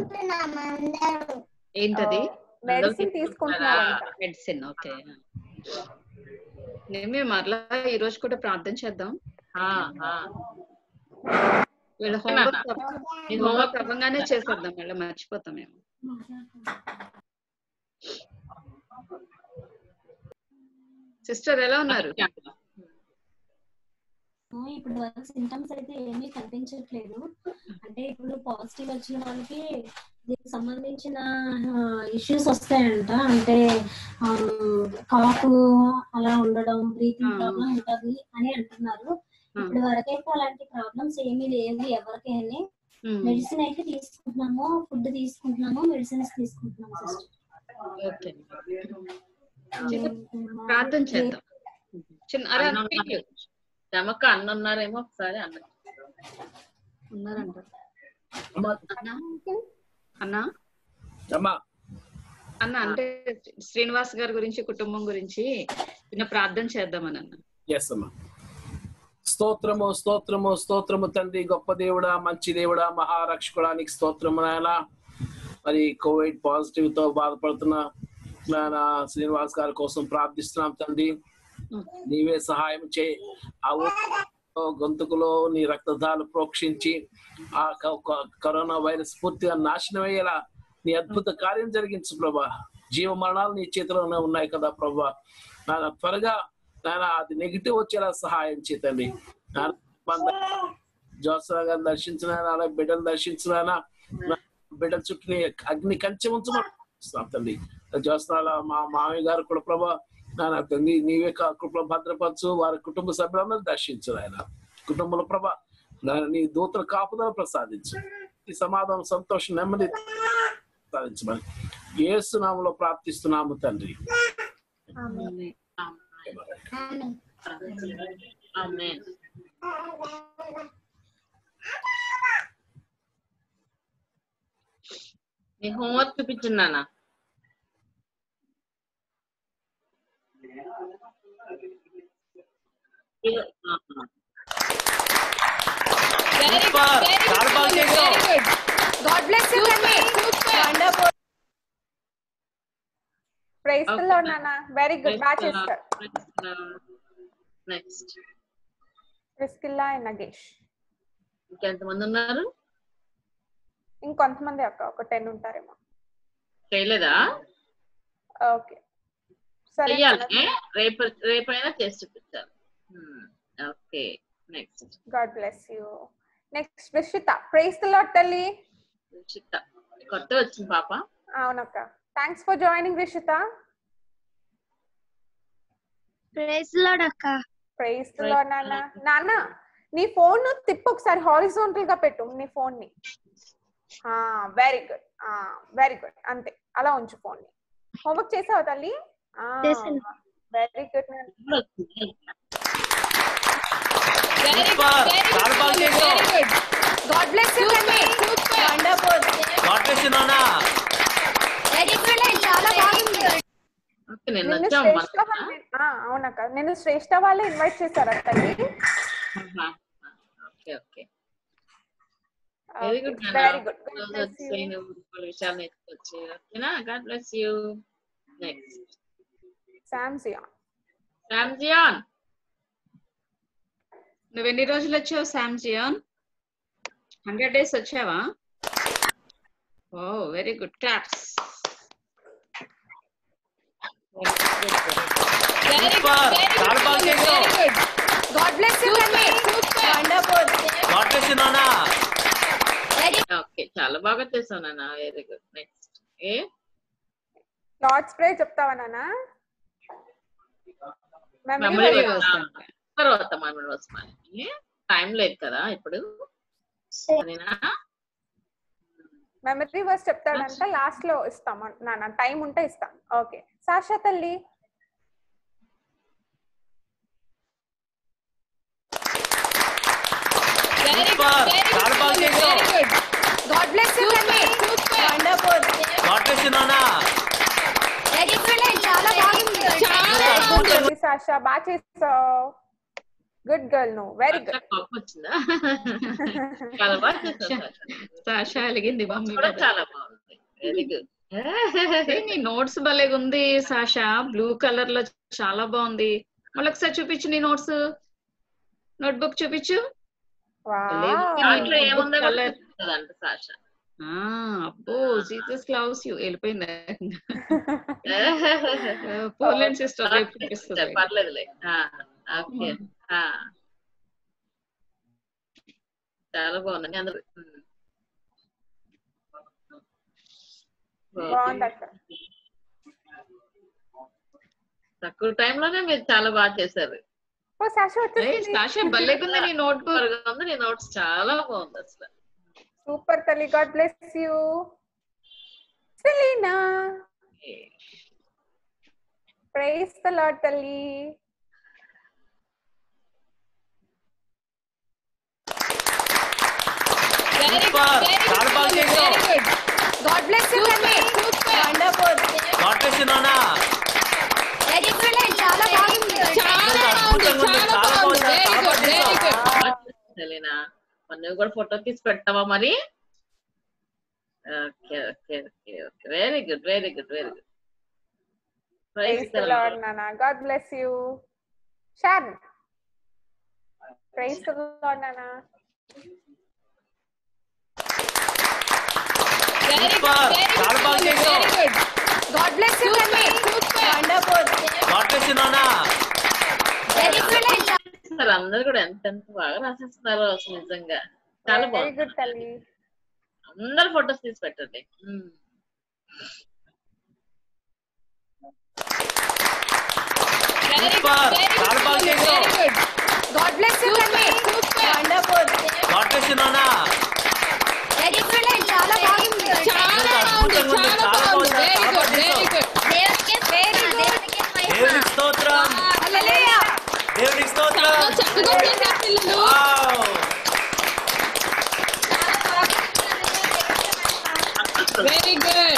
ఏంటది? మెడిసిన్ తీసుకుంటున్నారంట. మెడిసిన్. ఓకే, మేము మరలా ఈ రోజు కూడా ప్రార్థన చేద్దాం. వీళ్ళ హోంవర్క్ అవ్వగానే చేసేద్దాం, మళ్ళీ మర్చిపోతాం మేము. సిస్టర్ ఎలా ఉన్నారు? ఇప్పుడు వరకు సింటమ్స్ అయితే ఏమీ కనిపించట్లేదు. అంటే ఇప్పుడు పాజిటివ్ వచ్చిన వాళ్ళకి దీనికి సంబంధించిన ఇష్యూస్ వస్తాయంట. అంటే కాఫ్ అలా ఉండడం, బ్రీతింగ్ ప్రాబ్లం ఉంటది అని అంటున్నారు. ఇప్పుడు వరకైతే అలాంటి ప్రాబ్లమ్స్ ఏమీ లేవు ఎవరికైనా. మెడిసిన్ అయితే తీసుకుంటున్నాము, ఫుడ్ తీసుకుంటున్నాము, మెడిసిన్స్ తీసుకుంటున్నాము సిస్టర్. ప్రార్థన చేద్దాం. రమక్క అన్న ఉన్నారేమో, ఒకసారి అన్న ఉన్నారంట. అన్న అంటే శ్రీనివాస్ గారి గురించి, కుటుంబం గురించి చిన్న ప్రార్థన చేద్దామని అన్న. స్తోత్రము స్తోత్రము స్తోత్రము తండ్రి, గొప్ప దేవుడా, మంచి దేవుడా, మహారక్షకుడానికి స్తోత్రము నాయన. మరి కోవిడ్ పాజిటివ్ తో బాధపడుతున్న నాయన శ్రీనివాస్ గారి కోసం ప్రార్థిస్తున్నాం తండ్రి. నీవే సహాయం చేయి. ఆ గొంతుకులో నీ రక్తదాలు ప్రోక్షించి ఆ కరోనా వైరస్ పూర్తిగా నాశనం అయ్యేలా నీ అద్భుత కార్యం జరిగించు ప్రభా. జీవ మరణాలు నీ చేతిలోనే ఉన్నాయి కదా ప్రభా. నాయన త్వరగా నాయన అది నెగిటివ్ వచ్చేలా సహాయం చేతండి. జోత్సవ గారిని దర్శించిన అలాగే బిడ్డలు దర్శించిన బిడ్డల చుట్టూ అగ్ని కంచె ఉంచమని తండ్రి. జోత్సవాల మా మామయ్య గారు కూడా ప్రభా నాయన తండ్రి నీవే కృపలో భద్రపరచు. వారి కుటుంబ సభ్యులందరూ దర్శించు ఆయన. కుటుంబంలో ప్రభా నాయన నీ దూతల కాపుదల ప్రసాదించు. ఈ సమాధానం, సంతోషం, నెమ్మది ప్రసాదించమని యేసు నామములో ప్రార్థిస్తున్నాము తండ్రి. నీ హోంవర్క్ చూపించున్నానా? God bless you, Nani. Wonderful. Praise the Lord, Nana. Very good. Batch is sir. Next. Priscilla and Nagesh. ఇంకెంతమంది ఉన్నారు? ఇంకొంతమంది అక్క, ఒక 10 ఉంటారేమో. చేయలేదా? ఓకే సరే, రేపైనా చేసి చూపించాలి. Okay next. God bless you. Next Rishitha. Praise the Lord తల్లి. రిషిత కొత్త వచ్చింది పాప. అవునక్క. Thanks for joining Rishitha. Praise the Lord అక్క. ప్రైజ్ ది లార్డ్ నాన్న. నాన్న నీ ఫోన్ తిప్పు ఒకసారి, హారిజాంటల్ గా పెట్టు నీ ఫోన్ ని. Very good, very good. అంతే, అలా ఉంచు ఫోన్ ని. హోంవర్క్ చేసావా తల్లి? Very good. God bless you, Nani. Wonderful. God bless you, Nana. Very good. చాలా బాగుంది. అవునక్క, నేను శ్రేష్ఠ వాళ్ళే ఇన్వైట్ చేశారు తల్లి. Okay very good. Very good. విషయాలు నేర్చుకోవచ్చు. ఓకేనా? God bless you. Next Samzion. Samzion నువ్వు ఎన్ని రోజులు వచ్చావు శామ్జియాన్? 100 days వచ్చావా? ఓ very good. Claps. God bless you, Nani. Wonderful. God bless you, Nana. Okay చాలా బాగా చేసావు నాన్న. Very good. Next Lord's prayer చెప్తావా నాన్న? తర్వాత మనం టైం లేదు కదా ఇప్పుడు. మెమరీ వర్స్ చెప్తాడంట, లాస్ట్ లో ఇస్తాం నాన్న, టైం ఉంటే ఇస్తాం. ఓకే సాషా తల్లి. God bless you, Nani. Wonderful. God bless you, Nana. Very good. చాలా బాగుంది. సాషా బాగా చేసావు. Good girl. నువ్వు వెరీ గుడ్. సాషా అలిగింది మమ్మీ. చాలా బాగుంది. Very good. నీ నోట్స్ భలేగా ఉంది సాషా. బ్లూ కలర్ లో చాలా బాగుంది. మళ్ళీ ఒకసారి చూపించు నీ నోట్స్. నోట్బుక్ చూపించు. అబ్బో జీసస్ లవ్స్ యు. వెళ్ళిపోయింది. పోలాండ్ సిస్టర్ పర్లేదులే. ఓకే చాలా బాగుందండి అందరూ. బాగుంది అక్క. తక్కువ టైంలోనే మీరు చాలా బాగా చేశారు. ఓ సాషా వచ్చేసింది. సాషా భలేగుంది నీ నోట్ ఉంది, నీ నోట్స్ చాలా బాగుంది అసలు. సూపర్ తల్లి, God bless you. Selina, praise the Lord తల్లి. గాడ్ బ్లెస్ యూ తల్లి. వండర్ఫుల్. గాడ్ బ్లెస్ యు నాన్న. ఎక్సలెంట్, చాలా బాగుంది. సెలీనా, నువ్వు కూడా ఫోటో తీసి పెడతావా మరి? Okay okay okay okay, very good very good very good. Praise the Lord నాన్న. God bless you. Shawn, praise the Lord నాన్న. చాలా బాగా చేశావు. గాడ్ బ్లెస్ యూ తల్లి. వండర్ఫుల్. గాడ్ బ్లెస్ యు నాన్న. అందరు కూడా ఎంత బాగా రాసేస్తున్నారు అసలు, నిజంగా చాలా బాగుంది. వెరీ గుడ్ తల్లి. అందరు ఫోటోస్ తీసి పెట్టండి. చాలా బాగా చేశావు. గాడ్ బ్లెస్ యూ తల్లి. వండర్ఫుల్. గాడ్ బ్లెస్ యు నాన్న. ఎక్సలెంట్, చాలా బాగుంది. దేవునికి స్తోత్రం. హల్లెలూయా. దేవునికి స్తోత్రం. Very good.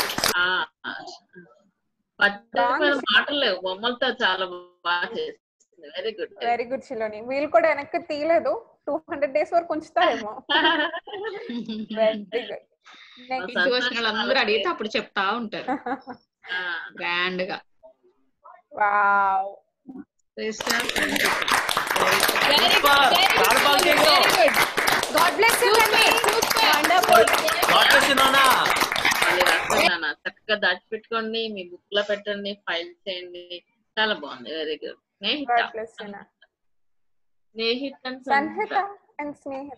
మాటలు లేవు, బొమ్మలతో చాలా బాగా చేస్తుంది. Very good very good Shiloni. వీళ్ళు కూడా వెనక్కి తీయలేదు, 200 days వరకు ఉంచుతారేమో. Very good. అందరూ అడిగితే అప్పుడు చెప్తా ఉంటారు గ్రాండ్ గా. వావ్. గాడ్ బ్లెస్ యూ తల్లి. వండర్ఫుల్. గాడ్ బ్లెస్ యు నాన్న. చక్కగా దాచిపెట్టుకోండి, మీ బుక్ లో పెట్టండి, ఫైల్ చేయండి. చాలా బాగుంది. Very good. God bless you. Sanhitha and Snehitha.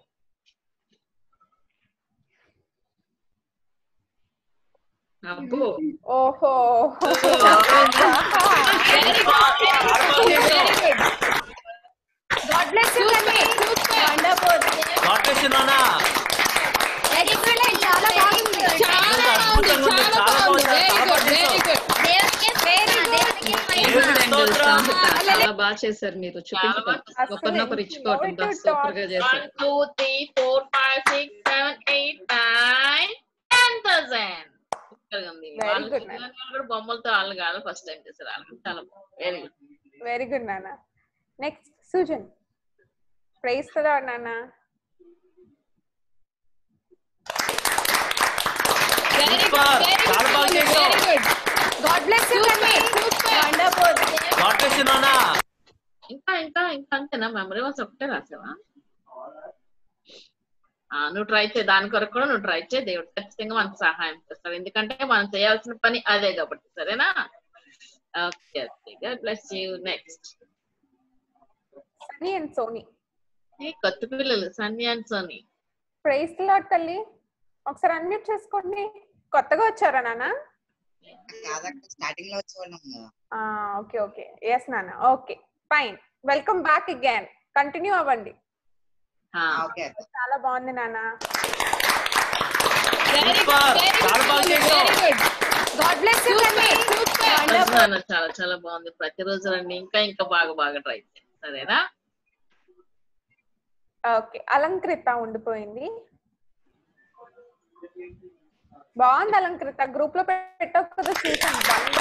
అబ్బో, ఓహో. గాడ్ బ్లెస్ యూ తల్లి. వండర్ఫుల్. గాడ్ బ్లెస్ యు నాన్న. ఎక్సలెంట్, చాలా బాగుంది. చాలా బాగా చేశారు మీరు. చూపించుకోండి, ఒకరినొకరు ఇచ్చుకోవటం సూపర్ గా చేశారు. 1 2 3 4 5 6 7 8 9 10,000. బొమ్మలతో వాళ్ళు కాదు, ఫస్ట్ టైం చేశారు వాళ్ళు. చాలా వెరీ గుడ్. వెరీ గుడ్ నాన్న. Next Sujan. Praise the Lord నాన్న. చాలా బాగా చేశావు. గాడ్ బ్లెస్ యూ తల్లి. వండర్ఫుల్. గాడ్ బ్లెస్ యు నాన్న. ఇంకా ఇంకా ఇంకా అంతేనా? మెమరీ వాస్ ఒకటే రాసావా? నువ్వు ట్రై చేయి, దాని కొరకు కూడా నువ్వు ట్రై చేయి. దేవుడు ఖచ్చితంగా మనకు సహాయం చేస్తాడు, ఎందుకంటే మనం చేయాల్సిన పని అదే కాబట్టి. సరేనా? Okay okay, God bless you. Next Sunny and Sony. కొత్త పిల్లలు Sunny and Sony. Praise the Lord తల్లి. ఒకసారి అన్మ్యూట్ చేసుకోండి. కొత్తగా వచ్చారా నాన్న? స్టార్టింగ్ లో వచ్చేవాళ్ళం. ఓకే ఓకే, ఎస్ నాన్న. Okay fine, welcome back again. Continue అవ్వండి. చాలా బాగుంది నాన్న. గాడ్ బ్లెస్ యూ తల్లి. చాలా చాలా బాగుంది. ప్రతిరోజు రండి, ఇంకా ఇంకా బాగా బాగా ట్రై చేయండి. సరేనా? ఓకే, అలంకృత ఉండిపోయింది. బాగుంది అలంకృత. గ్రూప్ లో పెట్టావు కదా, చూసాను.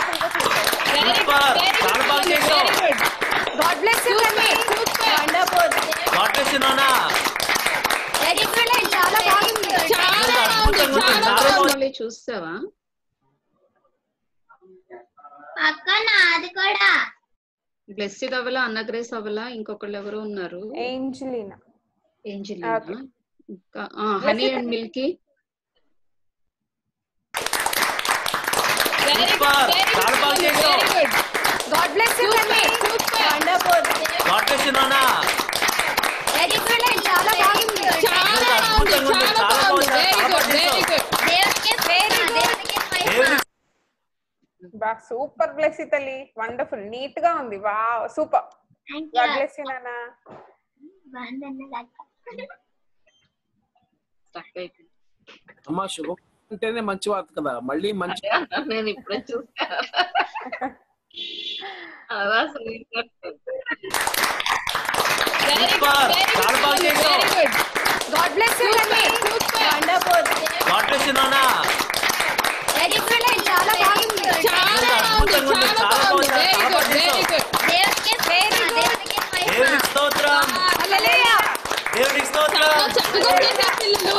గాడ్ బ్లెస్ యూ తల్లి. వండర్ఫుల్. గాడ్ బ్లెస్ యు నాన్న. ఎక్సలెంట్, చాలా బాగుంది. చూసావా అక్క? నాది కూడా. బ్లెస్సెడ్ అవ్వాలా, అన్నగ్రేస్ అవ్వాలా, ఇంకొకళ్ళు ఎవరు ఉన్నారు? ఏంజలినా. ఏంజలినా. ఇంకా Honey and Milky. God bless you తల్లి. వండర్ఫుల్. గాడ్ బ్లెస్ యు నాన్న. ఎక్సలెంట్, చాలా బాగుంది. బా సూపర్ బ్లెస్సీ తల్లి, వండర్ఫుల్, నీట్ గా ఉంది. వా సూపర్. గాడ్ బ్లెస్ యు నాన్న. అమ్మా శుభం అంటేనే మంచి వార్త కదా, మళ్ళీ మంచి నేను ఇప్పుడే చూసాను. అలా చాలా బాగా చేసావు. God bless you Nani. Wonderful. God bless you నాన్న. Excellent. చాలా బాగుంది. చాలా బాగుంది. Very good. దేవునికి దేవునికి స్తోత్రం. హల్లెలూయా. దేవునికి స్తోత్రం. చక్కగా చేశారు పిల్లలు.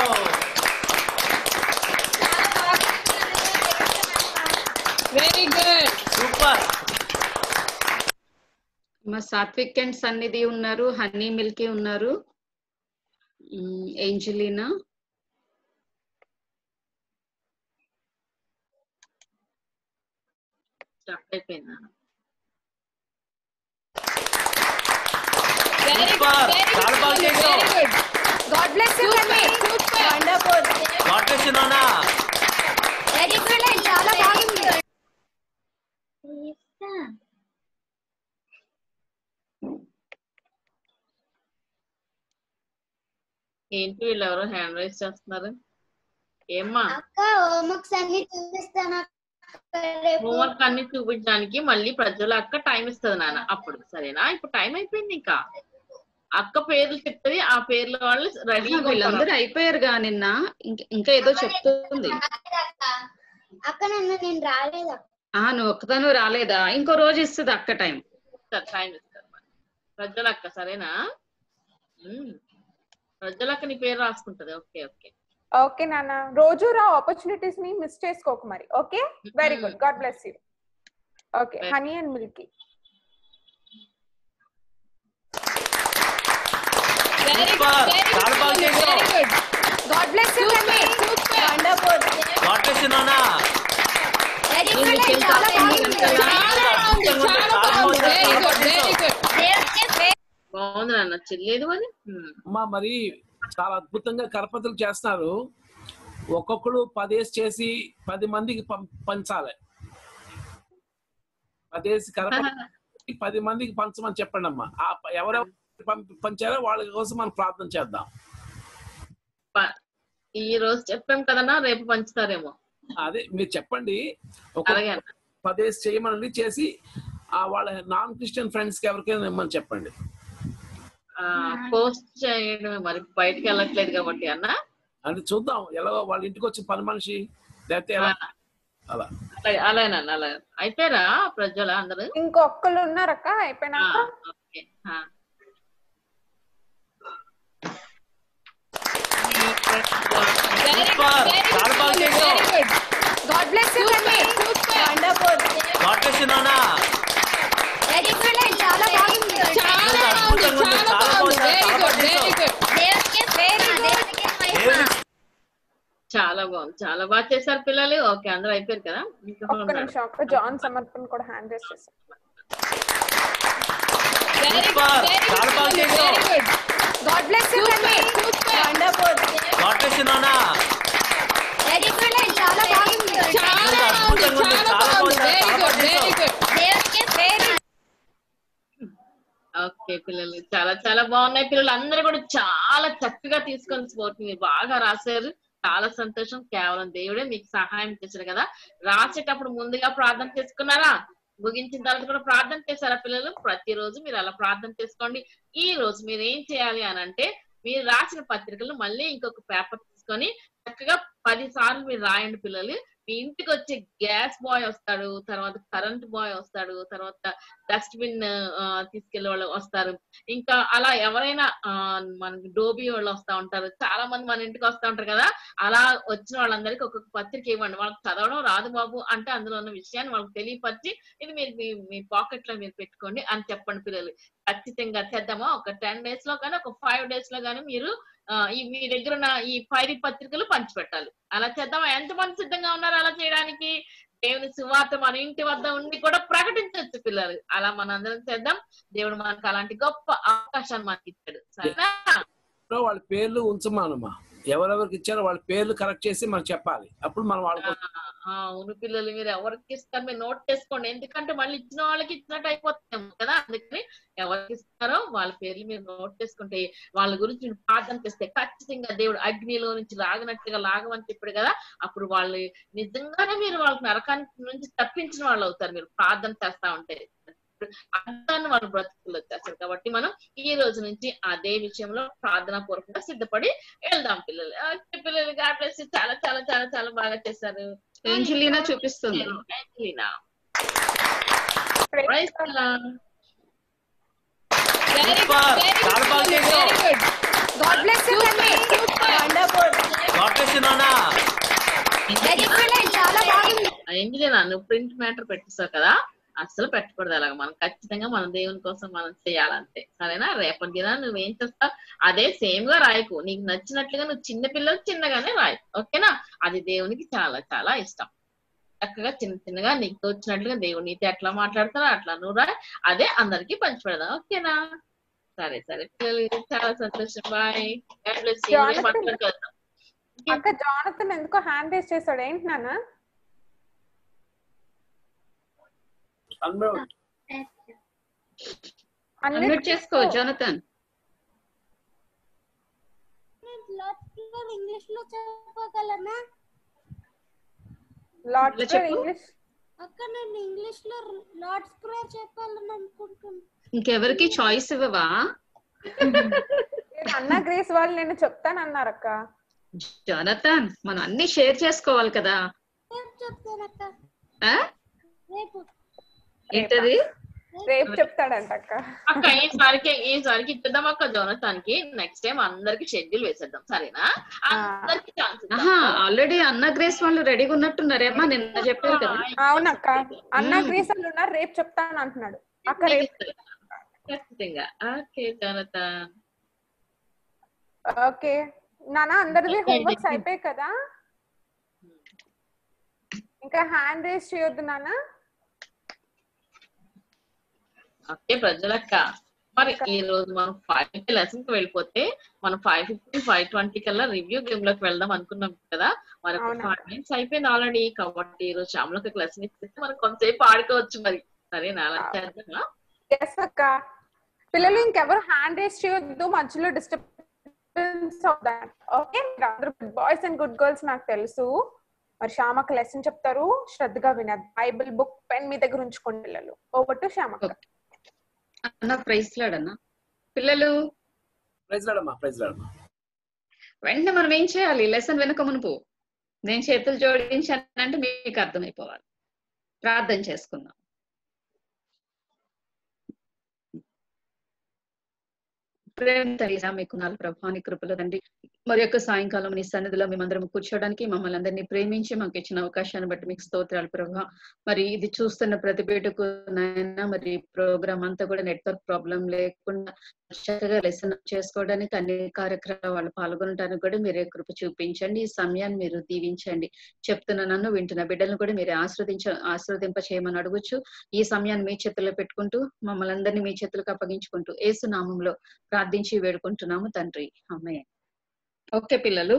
Very good. సూపర్. మా సాత్విక్ అండ్ సన్నిధి ఉన్నారు, హనీ మిల్కీ ఉన్నారు, ఏంజలినా, స్టార్ట్ అయిపోయిందా? చాలా బాగా చేసావు. God bless you Nani. Wonderful. God bless you నాన్న. Excellent. చాలా బాగుంది. ఏంటి వీళ్ళు ఎవరో హ్యాండ్ రైజ్ చేస్తున్నారు? ఏమ్మా అక్క హోంవర్క్స్ అన్ని చూపిస్తాను హోంవర్క్ అన్ని చూపించడానికి మళ్ళీ ప్రజల అక్క టైం ఇస్తుంది నాన్న, అప్పుడు సరేనా? ఇప్పుడు టైం అయిపోయింది, ఇంకా అక్క పేర్లు చెప్తుంది, ఆ పేర్ల వాళ్ళు రెడీ. వీళ్ళందరూ అయిపోయారుగా నిన్న, ఇంకా ఏదో చెప్తుంది. అక్క నేను రాలేదా? నువ్వు ఒక్కదాను రాలేదా? ఇంకో రోజు ఇస్తుంది అక్క టైం. టైం ఇస్తారు ప్రజల అక్క, సరేనా? ప్రజల అక్క నీ పేరు రాసుకుంటది. ఓకే ఓకే ఓకే నాన్న, రోజు రా ఆపర్చునిటీస్ ని మిస్ చేసుకోకు మరి. Okay, very good. God bless you. Okay, Honey and Milky. చాలా బాగా చేసావు. God bless you Nani. Wonderful. God bless you నాన్న. Excellent. చాలా బాగుంది. బాగుంది నాన్న, చెల్లేదు అని. అమ్మా మరి చాలా అద్భుతంగా కరపతులు చేస్తున్నారు. ఒక్కొక్కడు 10 చేసి 10 మందికి పంచాలి. 10 కరపతి 10 మందికి పంచమని చెప్పండి అమ్మా. ఎవరెవరు పంచారో వాళ్ళ కోసం మనం ప్రార్థన చేద్దాం. ఈ రోజు చెప్పాం కదన్నా, రేపు పంచుతారేమో. అదే మీరు చెప్పండి. ఒక 10 చేయమని చేసి వాళ్ళ నాన్ క్రిస్టియన్ ఫ్రెండ్స్ కి ఎవరికైనా ఇమ్మని చెప్పండి. పోస్ట్ చేయడమే మరి, బయటకు వెళ్ళట్లేదు కాబట్టి అన్న. అంటే చూద్దాం ఎలాగో వాళ్ళ ఇంటికి వచ్చి పని మనిషి లేకపోతే అలా అలాగేనన్న. అలా అయిపోయారా ప్రజలు అందరూ? ఇంకొకళ్ళు ఉన్నారక్క అయిపోయినాక. ఓకే, చాలా బాగా చేసావు. God bless you Nani. Wonderful. God bless you నాన్న. Excellent. చాలా బాగుంది. చాలా బాగుంది, చాలా బాగా చేశారు పిల్లలు. ఓకే, అందరూ అయిపోయారు కదా? ఒక్క నిమిషం అక్క, జాన్ సమర్పణ కూడా హ్యాండ్ రైజ్ చేశారు. చాలా బాగా చేసావు. God bless you Nani. Wonderful. God bless you నాన్న. Excellent. చాలా బాగుంది. ఓకే పిల్లలు, చాలా చాలా బాగున్నాయి. పిల్లలు అందరూ కూడా చాలా చక్కగా తీసుకొని స్పోర్ట్ మీరు బాగా రాశారు. చాలా సంతోషం. కేవలం దేవుడే మీకు సహాయం చేశారు కదా. రాసేటప్పుడు ముందుగా ప్రార్థన చేసుకున్నారా? ముగించిన తర్వాత కూడా ప్రార్థన చేశారా పిల్లలు? ప్రతిరోజు మీరు అలా ప్రార్థన చేసుకోండి. ఈ రోజు మీరు ఏం చేయాలి అని అంటే, మీరు రాసిన పత్రికలు మళ్ళీ ఇంకొక పేపర్ తీసుకొని చక్కగా 10 సార్లు మీరు రాయండి పిల్లలు. మీ ఇంటికి వచ్చే గ్యాస్ బాయ్ వస్తాడు, తర్వాత కరెంట్ బాయ్ వస్తాడు, తర్వాత డస్ట్బిన్ తీసుకెళ్లే వాళ్ళు వస్తారు, ఇంకా అలా ఎవరైనా మనకి డోబీ వాళ్ళు వస్తా ఉంటారు. చాలా మంది మన ఇంటికి వస్తా ఉంటారు కదా. అలా వచ్చిన వాళ్ళందరికీ ఒక్కొక్క పత్రిక ఇవ్వండి. వాళ్ళకి చదవడం రాదు బాబు అంటే అందులో ఉన్న విషయాన్ని వాళ్ళకి తెలియపరిచి, ఇది మీరు మీ పాకెట్ లో మీరు పెట్టుకోండి అని చెప్పండి పిల్లలు. ఖచ్చితంగా చేద్దామా? ఒక 10 days లో కానీ ఒక 5 days లో కానీ మీరు మీ దగ్గర ఉన్న ఈ 5 పత్రికలు పంచిపెట్టాలి. అలా చేద్దామా? ఎంతమంది సిద్ధంగా ఉన్నారు అలా చేయడానికి? దేవుని సువార్త మన ఇంటి వద్ద ఉండి కూడా ప్రకటించవచ్చు పిల్లలు. అలా మనందరం చేద్దాం. దేవుడు మనకు అలాంటి గొప్ప అవకాశాన్ని మనకి ఇచ్చాడు. సరేనా? వాళ్ళ పేర్లు ఉంచమానమ్మా, ఎవరెవరికి ఇచ్చారో వాళ్ళ పేర్లు కరెక్ట్ చేసి మనం చెప్పాలి, అప్పుడు మనం వాళ్ళకి అవును పిల్లలు, మీరు ఎవరికి ఇస్తారు మీరు నోట్ చేసుకోండి, ఎందుకంటే మళ్ళీ ఇచ్చిన వాళ్ళకి ఇచ్చినట్టు అయిపోతాము కదా. అందుకని ఎవరికి ఇస్తారో వాళ్ళ పేర్లు మీరు నోట్ చేసుకుంటే వాళ్ళ గురించి మీరు ప్రార్థన చేస్తే ఖచ్చితంగా దేవుడు అగ్నిలో నుంచి లాగినట్టుగా లాగమని చెప్పాడు కదా, అప్పుడు వాళ్ళు నిజంగానే మీరు వాళ్ళకి నరకానికి నుంచి తప్పించిన వాళ్ళు అవుతారు మీరు ప్రార్థన చేస్తా ఉంటే. అంతాన్ని వాళ్ళు బ్రతుకులు వచ్చేస్తారు. కాబట్టి మనం ఈ రోజు నుంచి అదే విషయంలో ప్రార్థనా పూర్వకంగా సిద్ధపడి వెళ్దాం పిల్లలు. పిల్లలు గాడ్ బ్లెస్ యు. చాలా చాలా చాలా చాలా బాగా చేశారు. ఏంజెలినా చూపిస్తుంది. ఏంజెలినా చాలా బాగా చేసావు. గాడ్ బ్లెస్ యు అండి. వండర్ఫుల్. గాడ్ బ్లెస్ యు నాన్న. చాలా బాగుంది. ఏంజెలినా నువ్వు ప్రింట్ మ్యాటర్ పెట్టేస్తావు కదా, అస్సలు పెట్టకూడదు అలాగా. మనం ఖచ్చితంగా మన దేవుని కోసం మనం చేయాలంతే, సరేనా? రేపటి దిన నువ్వేం చేస్తావు అదే సేమ్ గా రాయకు, నీకు నచ్చినట్లుగా నువ్వు చిన్న పిల్లలు చిన్నగానే రాయి, ఓకేనా? అది దేవునికి చాలా చాలా ఇష్టం. చక్కగా చిన్న చిన్నగా నీకు వచ్చినట్లుగా దేవుడు నీతో ఎట్లా మాట్లాడతారో అట్లా నువ్వు రాయి, అదే అందరికి పంచిపెడదాం, ఓకేనా? సరే సరే పిల్లలు, చాలా సంతోషం. బాయ్. మాట్లాడుకుందాం. అక్క జానతన్ ఎందుకో హ్యాండ్ రేస్ చేశాడు, ఏంటి నాన్న? అన్మ్యూట్ చేసుకో జోనతన్. ఇంగ్లీష్ లో చెప్పగలనా లార్డ్స్ ప్రేయర్ ఇంగ్లీష్? అక్క నేను ఇంగ్లీష్ లో లార్డ్స్ ప్రేయర్ చెప్పాలని అనుకుంటున్నా. ఇంకెవరికి చాయిస్ ఇవ్వవా? అన్న గ్రేస్ వాళ్ళు నేను చెప్తాను అన్నారు అక్క. జోనతన్ మనం అన్ని షేర్ చేసుకోవాలి కదా. ఏంటది? రేపు చెప్తాడంట అక్క. అక్క ఈసారికి ఇద్దాం అక్క జోనతన్ కి, నెక్స్ట్ టైం అందరికి షెడ్యూల్ వేసేద్దాం, సరేనా? అందరికి ఛాన్స్. ఆల్రెడీ అన్న గ్రేస్ వాళ్ళు రెడీగా ఉన్నట్టున్నారేమ్మా, నిన్న చెప్పారు కదా. అవునక్క, అన్న గ్రేస్ వాళ్ళు ఉన్నారు, రేపు చెప్తాను అంటున్నాడు అక్క. రేపు ఖచ్చితంగా. Okay Jonathan. ఓకే నాన్న, అందరిది హోంవర్క్స్ అయిపోయాయి కదా, ఇంకా హ్యాండ్ రేస్ చేయొద్దు నాన్న. ఓకే ప్రజలక్క, మరి ఈ రోజు మనం 5 లెసన్ కి వెళ్ళిపోతే మనం 5:15 5:20 కల్లా రివ్యూ గేమ్ లోకి వెళ్దాం అనుకున్నాం కదా. మరి 5 మినిట్స్ అయిపోయింది ఆల్రెడీ, కాబట్టి ఈ రోజు శ్యామలకి ఒక లెసన్ ఇస్తే మనం కొంతసేపు ఆడుకోవచ్చు మరి, సరేనా? అలా చేద్దామా? ఎస్ అక్క. పిల్లలు ఇంకెవరు హ్యాండ్ రేస్ చేయొద్దు, మధ్యలో డిస్టర్బెన్స్ అవుతాయి, ఓకే? అందరూ good boys and good girls నాకు తెలుసు. మరి శ్యామక్క లెసన్ చెప్తారు, శ్రద్ధగా వినదు. బైబిల్ బుక్ పెన్ మీ దగ్గర ఉంచుకోండి పిల్లలు. ఓవర్ టు శ్యామక్క. అన్న ప్రైజ్ లాడన్నా పిల్లలు. ప్రైజ్ లాడమ్మా, ప్రైజ్ లాడమ్మా. వెంటనే మనం ఏం చేయాలి? లెసన్ వెనుక మునుపు నేను చేతులు జోడించానంటే మీకు అర్థమైపోవాలి. ప్రార్థన చేసుకుందాం. ప్రేమ తల్లిగా మీకు నాలుగు ప్రభాని కృపలు తండ్రి, మరి యొక్క సాయంకాలం నీ సన్నిధిలో మేమందరం కూర్చోడానికి మమ్మల్ని అందరినీ ప్రేమించి మాకు ఇచ్చిన అవకాశాన్ని బట్టి మీకు స్తోత్రాలు ప్రభా. మరి ఇది చూస్తున్న ప్రతి బిడ్డకు నాయన మరి ప్రోగ్రామ్ అంతా కూడా నెట్వర్క్ ప్రాబ్లం లేకుండా చక్కగా లెసన్ చేసుకోవడానికి అన్ని కార్యక్రమాలు వాళ్ళు పాల్గొనడానికి కూడా మీరే కృప చూపించండి. ఈ సమయాన్ని మీరు దీవించండి. చెప్తున్న నన్ను వింటున్న బిడ్డలను కూడా మీరే ఆశ్రవదింప చేయమని అడుగుచు ఈ సమయాన్ని మీ చేతుల్లో పెట్టుకుంటూ మమ్మల్ని అందరినీ మీ చేతులకు అప్పగించుకుంటూ యేసు నామంలో ప్రార్థించి వేడుకుంటున్నాము తండ్రి, ఆమేన్. ఓకే పిల్లలు,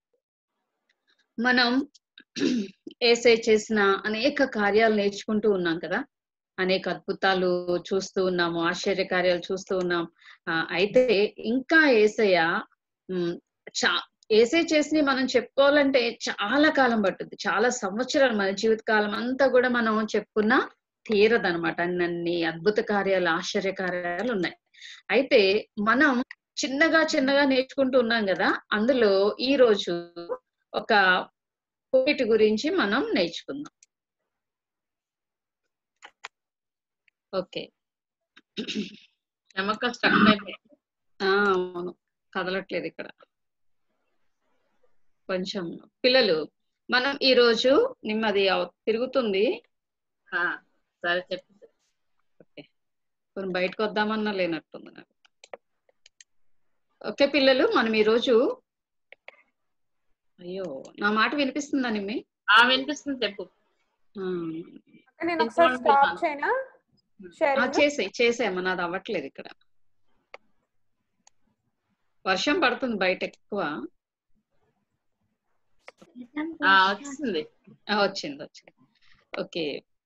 మనం యేసయ్య చేసిన అనేక కార్యాలు నేర్చుకుంటూ ఉన్నాం కదా, అనేక అద్భుతాలు చూస్తూ ఉన్నాము, ఆశ్చర్య కార్యాలు చూస్తూ ఉన్నాం. అయితే ఇంకా యేసయ్య చేసి మనం చెప్పుకోవాలంటే చాలా కాలం పట్టుద్ది, చాలా సంవత్సరాలు, మన జీవిత కాలం అంతా కూడా మనం చెప్పుకున్నా తీరదనమాట. అన్ని అద్భుత కార్యాలు, ఆశ్చర్య కార్యాలు ఉన్నాయి. అయితే మనం చిన్నగా నేర్చుకుంటూ ఉన్నాం కదా, అందులో ఈ రోజు ఒక పోయిట్ గురించి మనం నేర్చుకుందాం. ఓకే, అవును కదలట్లేదు ఇక్కడ కొంచెం. పిల్లలు మనం ఈ రోజు నిమ్మది తిరుగుతుంది. సరే చెప్పు. ఓకే, కొన్ని బయటకు వద్దామన్నా లేనట్టుంది నాకు. ఓకే పిల్లలు, మనం ఈ రోజు, అయ్యో నా మాట వినిపిస్తుందా నిమ్మి? వినిపిస్తుంది, చెప్పు. చేసేయమ్మా, నాది అవ్వట్లేదు ఇక్కడ, వర్షం పడుతుంది బయట ఎక్కువ. వచ్చింది. వచ్చింది. ఓకే,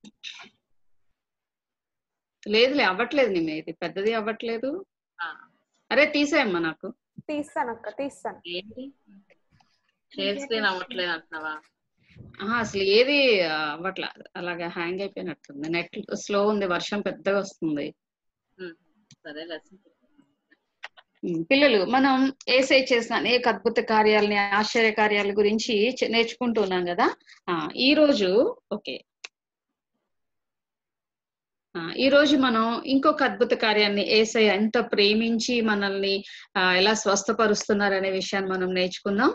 లేదులే అవ్వట్లేదు. నేను ఇది పెద్దది అవ్వట్లేదు. అరే తీసేయమ్మా, నాకు తీస్తానక్క, తీస్తాను. ఏంటి షేర్ స్క్రీన్ అవ్వట్లేదు అంటున్నావా? అసలు ఏది అవ్వట్లా, అలాగా హ్యాంగ్ అయిపోయినట్టుంది. నెట్ స్లో ఉంది, వర్షం పెద్దగా వస్తుంది. సరే, పిల్లలు మనం ఏసై చేసిన అనేక అద్భుత కార్యాలని, ఆశ్చర్య కార్యాల గురించి నేర్చుకుంటున్నాం కదా. ఈ రోజు ఈ రోజు మనం ఇంకొక అద్భుత కార్యాన్ని, ఏసై ఎంత ప్రేమించి మనల్ని ఎలా స్వస్థపరుస్తున్నారు అనే విషయాన్ని మనం నేర్చుకుందాం.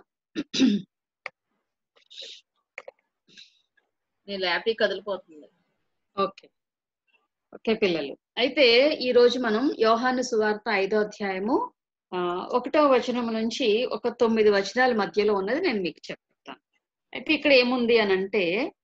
ల్యాపీ కదిలిపోతుంది. ఓకే పిల్లలు, అయితే ఈ రోజు మనం యోహాను సువార్త 5వ అధ్యాయము 1వ వచనం నుంచి ఒక 9 వచనాల మధ్యలో ఉన్నది నేను మీకు చెప్తాను. అయితే ఇక్కడ ఏముంది అని అంటే,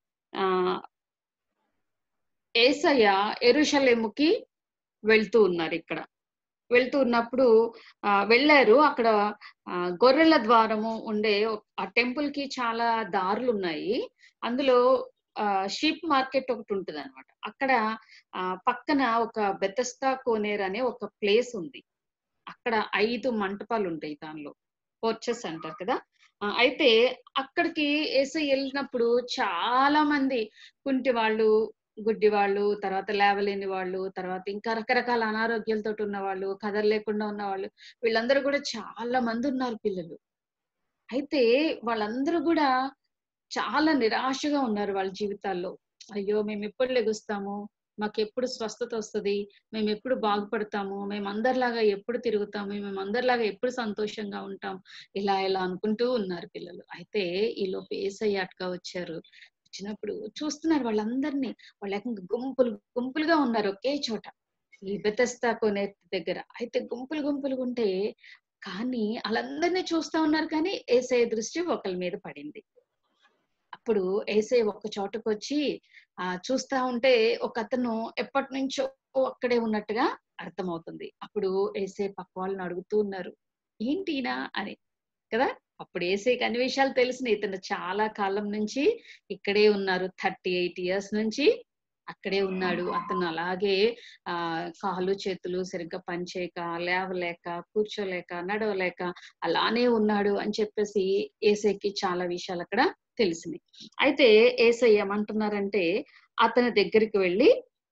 యేసయ్య యెరూషలేముకి వెళ్తూ ఉన్నారు. ఇక్కడ వెళ్తూ ఉన్నప్పుడు వెళ్ళారు. అక్కడ గొర్రెల ద్వారము ఉండే ఆ టెంపుల్ కి చాలా దారులు ఉన్నాయి. అందులో షీప్ మార్కెట్ ఒకటి ఉంటుంది అనమాట. అక్కడ పక్కన ఒక బెతెస్దా కోనేర్ అనే ఒక ప్లేస్ ఉంది. అక్కడ 5 మంటపాలు ఉంటాయి, దానిలో పోర్చెస్ అంటారు కదా. అయితే అక్కడికి యేసయ్య వెళ్ళినప్పుడు చాలా మంది కుంటి వాళ్ళు, గుడ్డి వాళ్ళు, తర్వాత లేవలేని వాళ్ళు, తర్వాత ఇంకా రకరకాల అనారోగ్యాలతో ఉన్న వాళ్ళు, కదలలేకుండా ఉన్న వాళ్ళు, వీళ్ళందరూ కూడా చాలా మంది ఉన్నారు పిల్లలు. అయితే వాళ్ళందరూ కూడా చాలా నిరాశగా ఉన్నారు వాళ్ళ జీవితాల్లో. అయ్యో, మేము ఎప్పుడు లెగుస్తాము, మాకు ఎప్పుడు స్వస్థత వస్తుంది, మేము ఎప్పుడు బాగుపడతాము, మేము అందరిలాగా ఎప్పుడు తిరుగుతాము, మేము అందరిలాగా ఎప్పుడు సంతోషంగా ఉంటాం, ఇలా అనుకుంటూ ఉన్నారు పిల్లలు. అయితే ఈలోపు యేసయ్య అటుగా వచ్చారు. వచ్చినప్పుడు చూస్తున్నారు వాళ్ళందరినీ. వాళ్ళు ఏకంగా గుంపులుగా ఉన్నారు ఒకే చోట, ఈ బెతెస్దా కోనేరు దగ్గర. అయితే గుంపులుగా ఉంటే కానీ వాళ్ళందరినీ చూస్తా ఉన్నారు, కానీ యేసయ్య దృష్టి ఒకరి మీద పడింది. అప్పుడు యేసయ్య ఒక్క చోటకు వచ్చి చూస్తా ఉంటే ఒక అతను ఎప్పటి నుంచో అక్కడే ఉన్నట్టుగా అర్థమవుతుంది. అప్పుడు యేసయ్య పక్క వాళ్ళని అడుగుతూ ఉన్నారు, ఏంటినా అని కదా. అప్పుడు యేసయ్యకి అన్ని విషయాలు తెలిసినాయి. ఇతను చాలా కాలం నుంచి ఇక్కడే ఉన్నారు, 38 years నుంచి అక్కడే ఉన్నాడు. అతను అలాగే కాళ్ళు చేతులు సరిగ్గా పనిచేయక, లేవలేక, కూర్చోలేక, నడవలేక అలానే ఉన్నాడు అని చెప్పేసి యేసయ్యకి చాలా విషయాలు అక్కడ తెలిసినాయి. అయితే యేసయ్య ఏమంటున్నారంటే, అతని దగ్గరికి వెళ్ళి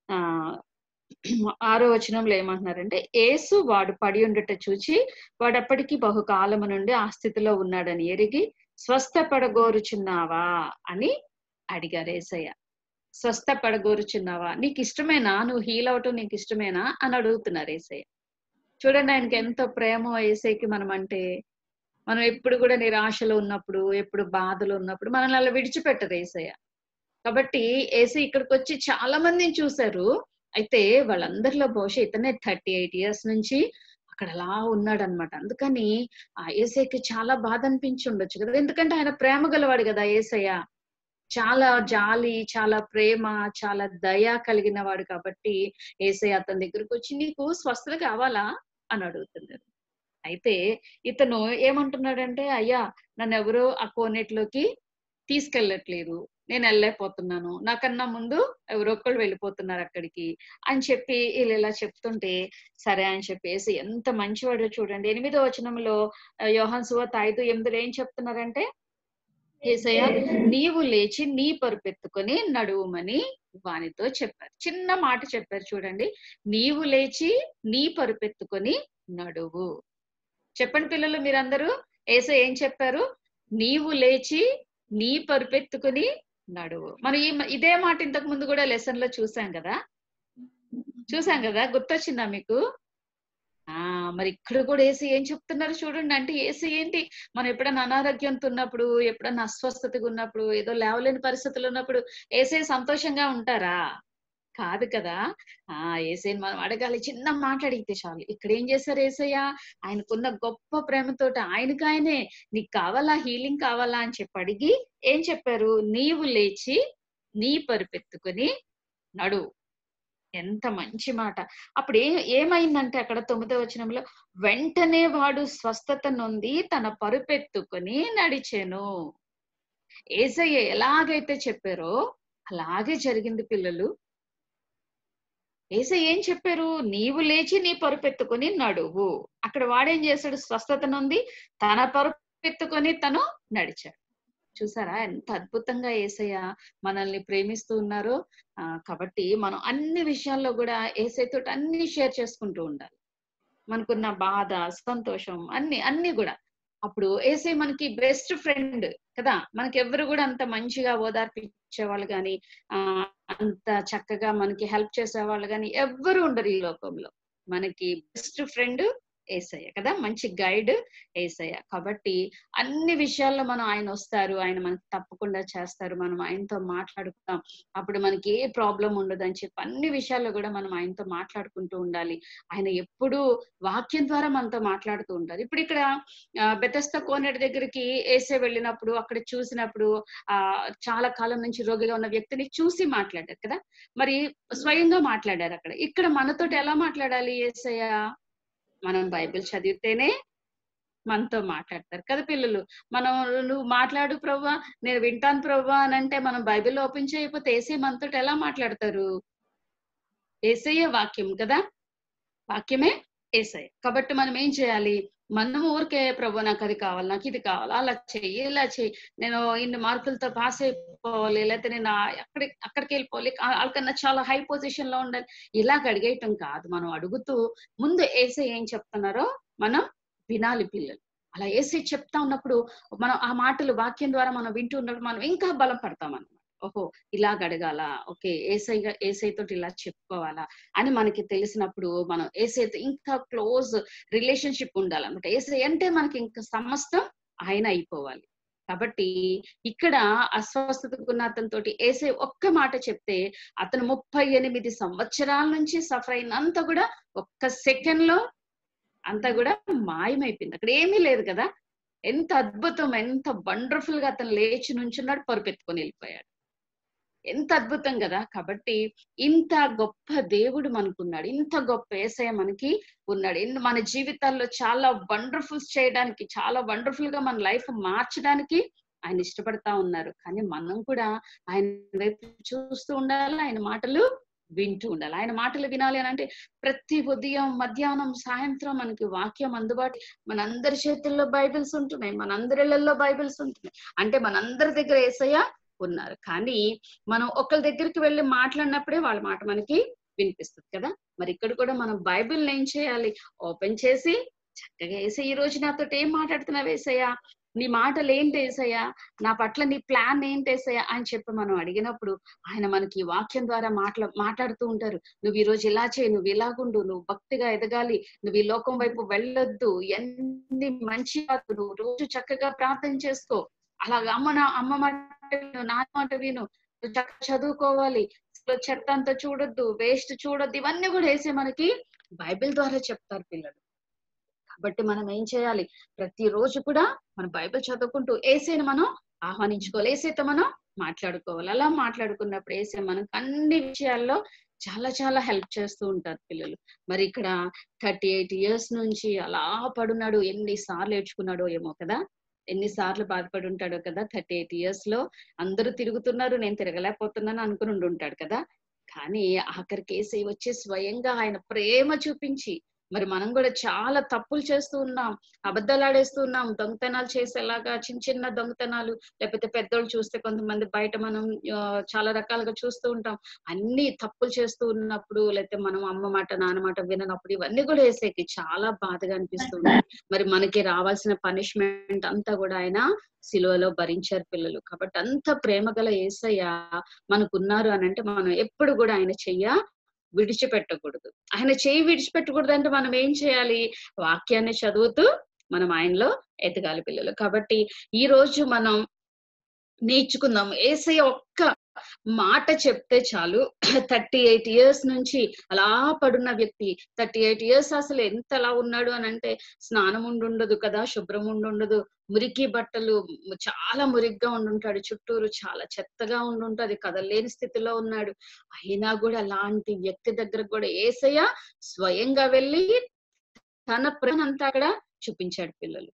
6వ వచనంలో ఏమంటున్నారంటే, యేసు వాడు పడి ఉండట చూచి వాడప్పటికి బహుకాలము నుండి ఆ స్థితిలో ఉన్నాడని ఎరిగి స్వస్థపడగోరుచున్నావా అని అడిగారు యేసయ్య. స్వస్థపడగోరుచున్నావా, నీకు ఇష్టమేనా, నువ్వు హీల్ అవటం నీకు ఇష్టమేనా అని అడుగుతున్నారు యేసయ్య. చూడండి ఆయనకి ఎంత ప్రేమ యేసయ్యకి మనం అంటే. మనం ఎప్పుడు కూడా నిరాశలో ఉన్నప్పుడు, ఎప్పుడు బాధలో ఉన్నప్పుడు మనల్ని అలా విడిచిపెట్టరు యేసయ్య. కాబట్టి యేసయ్య ఇక్కడికి వచ్చి చాలా మందిని చూశారు. అయితే వాళ్ళందరిలో బహుశా ఇతనే 38 years నుంచి అక్కడ అలా ఉన్నాడు అనమాట. అందుకని ఆ యేసయ్యకి చాలా బాధ అనిపించి ఉండొచ్చు కదా, ఎందుకంటే ఆయన ప్రేమ గలవాడు కదా యేసయ్య. చాలా జాలి, చాలా ప్రేమ, చాలా దయ కలిగిన వాడు. కాబట్టి యేసయ్య అతని దగ్గరికి వచ్చి, నీకు స్వస్థత కావాలా అని అడుగుతున్నారు. అయితే ఇతను ఏమంటున్నాడంటే, అయ్యా నన్ను ఎవరో ఆ కోనేటిలోకి తీసుకెళ్ళట్లేదు, నేను వెళ్ళలేకపోతున్నాను, నాకన్నా ముందు ఎవరో ఒకళ్ళు వెళ్ళిపోతున్నారు అక్కడికి అని చెప్పి వీళ్ళు ఇలా చెప్తుంటే, సరే అని చెప్పేసి ఎంత మంచివాడో చూడండి. 8వ వచనంలో యోహాను సువార్త 5:8 ఏం చెప్తున్నారంటే, యేసయ్య నీవు లేచి నీ పరుపెత్తుకొని నడువుమని వానితో చెప్పారు. చిన్న మాట చెప్పారు చూడండి, నీవు లేచి నీ పరుపెత్తుకొని నడువు. చెప్పండి పిల్లలు మీరందరూ, యేసయ్య ఏం చెప్పారు? నీవు లేచి నీ పరుపెత్తుకొని నడువు. మనం ఇదే మాట ఇంతకు ముందు కూడా లెసన్ లో చూసాం కదా, గుర్తొచ్చిందా మీకు? మరి ఇక్కడ కూడా యేసు ఏం చెప్తున్నారు చూడండి. అంటే యేసు ఏంటి, మనం ఎప్పుడైనా అనారోగ్యంతో ఉన్నప్పుడు, ఎప్పుడైనా అస్వస్థతగా ఉన్నప్పుడు, ఏదో లేవలేని పరిస్థితులు ఉన్నప్పుడు యేసయ్య సంతోషంగా ఉంటారా? కాదు కదా. యేసయ్యని మనం అడగాలి, చిన్న మాట అడిగితే చాలు. ఇక్కడ ఏం చేశారు యేసయ్య? ఆయనకున్న గొప్ప ప్రేమతోటి ఆయనకాయనే నీకు కావాలా, హీలింగ్ కావాలా అని చెప్పి అడిగి ఏం చెప్పారు? నీవు లేచి నీ పరుపెత్తుకొని నడువు. ఎంత మంచి మాట. అప్పుడు ఏమైందంటే అక్కడ 9వ వచనంలో, వెంటనే వాడు స్వస్థత నొంది తన పరుపెత్తుకొని నడిచెను. యేసయ్య ఎలాగైతే చెప్పారో అలాగే జరిగింది పిల్లలు. యేసయ్య ఏం చెప్పారు? నీవు లేచి నీ పరుపెత్తుకొని నడువు. అక్కడ వాడేం చేశాడు? స్వస్థత నుండి తన పరుపెత్తుకొని తను నడిచాడు. చూసారా ఎంత అద్భుతంగా యేసయ్య మనల్ని ప్రేమిస్తూ ఉన్నారో. కాబట్టి మనం అన్ని విషయాల్లో కూడా యేసయ్యతో అన్ని షేర్ చేసుకుంటూ ఉండాలి. మనకున్న బాధ, సంతోషం అన్ని కూడా. అప్పుడు యేసయ్య మనకి బెస్ట్ ఫ్రెండ్ కదా. మనకి ఎవరు కూడా అంత మంచిగా ఓదార్పిచ్చేవాళ్ళు కానీ అంత చక్కగా మనకి హెల్ప్ చేసేవాళ్ళు కానీ ఎవ్వరు ఉండరు ఈ లోకంలో. మనకి బెస్ట్ ఫ్రెండ్ యేసయ్య కదా, మంచి గైడ్ యేసయ్య. కాబట్టి అన్ని విషయాల్లో మనం ఆయన వస్తారు, ఆయన మనకి తప్పకుండా చేస్తారు. మనం ఆయనతో మాట్లాడుకుంటాం, అప్పుడు మనకి ఏ ప్రాబ్లం ఉండదు అని చెప్పి అన్ని విషయాల్లో కూడా మనం ఆయనతో మాట్లాడుకుంటూ ఉండాలి. ఆయన ఎప్పుడు వాక్యం ద్వారా మనతో మాట్లాడుతూ ఉంటారు. ఇప్పుడు ఇక్కడ బెతెస్దా కోనేటి దగ్గరికి యేసయ్య వెళ్ళినప్పుడు అక్కడ చూసినప్పుడు చాలా కాలం నుంచి రోగిగా ఉన్న వ్యక్తిని చూసి మాట్లాడారు కదా, మరి స్వయంగా మాట్లాడారు అక్కడ. ఇక్కడ మనతోటి ఎలా మాట్లాడాలి యేసయ్య? మనం బైబిల్ చదివితేనే మనతో మాట్లాడతారు కదా పిల్లలు. మనం నువ్వు మాట్లాడు ప్రభువా, నేను వింటాను ప్రభువా అని అంటే మనం బైబిల్ ఓపెన్ చేయకపోతే యేసయ్య మనతో ఎలా మాట్లాడతారు? యేసయ్య వాక్యం కదా, వాక్యమే యేసయ్య. కాబట్టి మనం ఏం చేయాలి? మనం ఊరికే ప్రభు నాకు అది కావాలి, నాకు ఇది కావాలి, అలా చెయ్యి, ఇలా చెయ్యి, నేను ఇన్ని మార్కులతో పాస్ అయిపోవాలి, లేకపోతే నేను అక్కడికి వెళ్ళిపోవాలి, వాళ్ళకన్నా చాలా హై పొజిషన్ లో ఉండాలి, ఇలాగ అడిగేయటం కాదు. మనం అడుగుతూ ముందు యేసయ్య ఏం చెప్తున్నారో మనం వినాలి పిల్లలు. అలా యేసయ్య చెప్తా ఉన్నప్పుడు మనం ఆ మాటలు వాక్యం ద్వారా మనం వింటూ ఉన్నప్పుడు మనం ఇంకా బలం పడతాం అన్నమాట. ఓహో ఇలాగ అడగాల, ఓకే యేసయ్యతో ఇలా చెప్పుకోవాలా అని మనకి తెలిసినప్పుడు మనం యేసయ్యతో ఇంకా క్లోజ్ రిలేషన్షిప్ ఉండాలన్నమాట. యేసయ్య అంటే మనకి ఇంకా సమస్తం ఆయన అయిపోవాలి. కాబట్టి ఇక్కడ అస్వస్థతకున్న అతనితోటి యేసయ్య ఒక్క మాట చెప్తే అతను 38 సంవత్సరాల నుంచి సఫర్ అయినంత కూడా ఒక్క సెకండ్ లో అంతా కూడా మాయమైపోయింది. అక్కడ ఏమీ లేదు కదా. ఎంత అద్భుతం, ఎంత వండర్ఫుల్ గా అతను లేచి నుంచున్నాడు, పరుపెత్తుకొని వెళ్ళిపోయాడు. ఎంత అద్భుతం కదా. కాబట్టి ఇంత గొప్ప దేవుడు మనకున్నాడు, ఇంత గొప్ప యేసయ్య మనకి ఉన్నాడు. మన జీవితాల్లో చాలా వండర్ఫుల్స్ చేయడానికి, చాలా వండర్ఫుల్ గా మన లైఫ్ మార్చడానికి ఆయన ఇష్టపడతా ఉన్నారు. కానీ మనం కూడా ఆయన వైపు చూస్తూ ఉండాలి, ఆయన మాటలు వింటూ ఉండాలి. ఆయన మాటలు వినాలి అని అంటే ప్రతి ఉదయం, మధ్యాహ్నం, సాయంత్రం మనకి వాక్యం అందుబాటు. మనందరి చేతుల్లో బైబిల్స్ ఉంటున్నాయి, మనందరి ఇళ్లలో బైబిల్స్ ఉంటున్నాయి. అంటే మనందరి దగ్గర యేసయ్య ఉన్నారు. కానీ మనం ఒకరి దగ్గరికి వెళ్ళి మాట్లాడినప్పుడే వాళ్ళ మాట మనకి వినిపిస్తుంది కదా. మరి ఇక్కడ కూడా మనం బైబిల్ ఏం చేయాలి? ఓపెన్ చేసి చక్కగా యేసయ్య ఈ రోజు నాతో ఏం మాట్లాడుతున్నావు యేసయ్య, నీ మాటలు ఏంటి యేసయ్య, నా పట్ల నీ ప్లాన్ ఏంటి యేసయ్య అని చెప్పి మనం అడిగినప్పుడు ఆయన మనకి వాక్యం ద్వారా మాట్లాడుతూ ఉంటారు. నువ్వు ఈ రోజు ఇలా చేయి, నువ్వు ఇలాగుండు, నువ్వు భక్తిగా ఎదగాలి, నువ్వు ఈ లోకం వైపు వెళ్ళొద్దు, ఎన్ని మంచి, నువ్వు రోజు చక్కగా ప్రార్థన చేసుకో, అలాగా అమ్మ మాట నా మాట విను, నువ్వు చక్కగా చదువుకోవాలి, చెత్త అంతా చూడొద్దు, వేస్ట్ చూడొద్దు, ఇవన్నీ కూడా యేసయ్య మనకి బైబిల్ ద్వారా చెప్తారు పిల్లలు. కాబట్టి మనం ఏం చేయాలి? ప్రతిరోజు కూడా మనం బైబిల్ చదువుకుంటూ యేసయ్యని మనం ఆహ్వానించుకోవాలి, యేసయ్యతో మనం మాట్లాడుకోవాలి. అలా మాట్లాడుకున్నప్పుడు యేసయ్య మనకు అన్ని విషయాల్లో చాలా చాలా హెల్ప్ చేస్తూ ఉంటారు పిల్లలు. మరి ఇక్కడ 38 years నుంచి అలా పడున్నాడు. ఎన్నిసార్లు ఏడ్చుకున్నాడో ఏమో కదా, ఎన్నిసార్లు బాధపడి ఉంటాడో కదా. 38 years లో అందరూ తిరుగుతున్నారు, నేను తిరగలేకపోతున్నాను అనుకుని ఉంటాడు కదా. కానీ ఆఖరికి యేసయ్య వచ్చి స్వయంగా ఆయన ప్రేమ చూపించి, మరి మనం కూడా చాలా తప్పులు చేస్తూ ఉన్నాం, అబద్ధాలు ఆడేస్తూ ఉన్నాం, దొంగతనాలు చేసేలాగా చిన్న చిన్న దొంగతనాలు, లేకపోతే పెద్దోళ్ళు చూస్తే కొంతమంది బయట మనం చాలా రకాలుగా చూస్తూ ఉంటాం. అన్ని తప్పులు చేస్తూ ఉన్నప్పుడు, లేకపోతే మనం అమ్మ మాట నాన్న మాట విననప్పుడు ఇవన్నీ కూడా యేసయ్యకి చాలా బాధగా అనిపిస్తుంది. మరి మనకి రావాల్సిన పనిష్మెంట్ అంతా కూడా ఆయన సిలువలో భరించారు పిల్లలు. కాబట్టి అంత ప్రేమ గల యేసయ్య మనకున్నారు అని అంటే మనం ఎప్పుడు కూడా ఆయన చెయ్య విడిచిపెట్టకూడదు. ఆయన చేయి విడిచిపెట్టకూడదు అంటే మనం ఏం చేయాలి? వాక్యాన్ని చదువుతూ మనం ఆయనలో ఎదగాలి పిల్లలు. కాబట్టి ఈ రోజు మనం నేర్చుకుందాం. యేసయ్య ఒక్క మాట చెప్తే చాలు 38 years నుంచి అలా పడున్న వ్యక్తి, 38 years అసలు ఎంత అలా ఉన్నాడు అని అంటే స్నానం ఉండుండదు కదా, శుభ్రం ఉండుండదు, మురికి బట్టలు, చాలా మురిగ్గా ఉండుంటాడు, చుట్టూరు చాలా చెత్తగా ఉండుంటది, కదలేని స్థితిలో ఉన్నాడు. అయినా కూడా అలాంటి వ్యక్తి దగ్గర కూడా యేసయ్య స్వయంగా వెళ్ళి తన ప్రేమనంతా కూడా చూపించాడు పిల్లలు.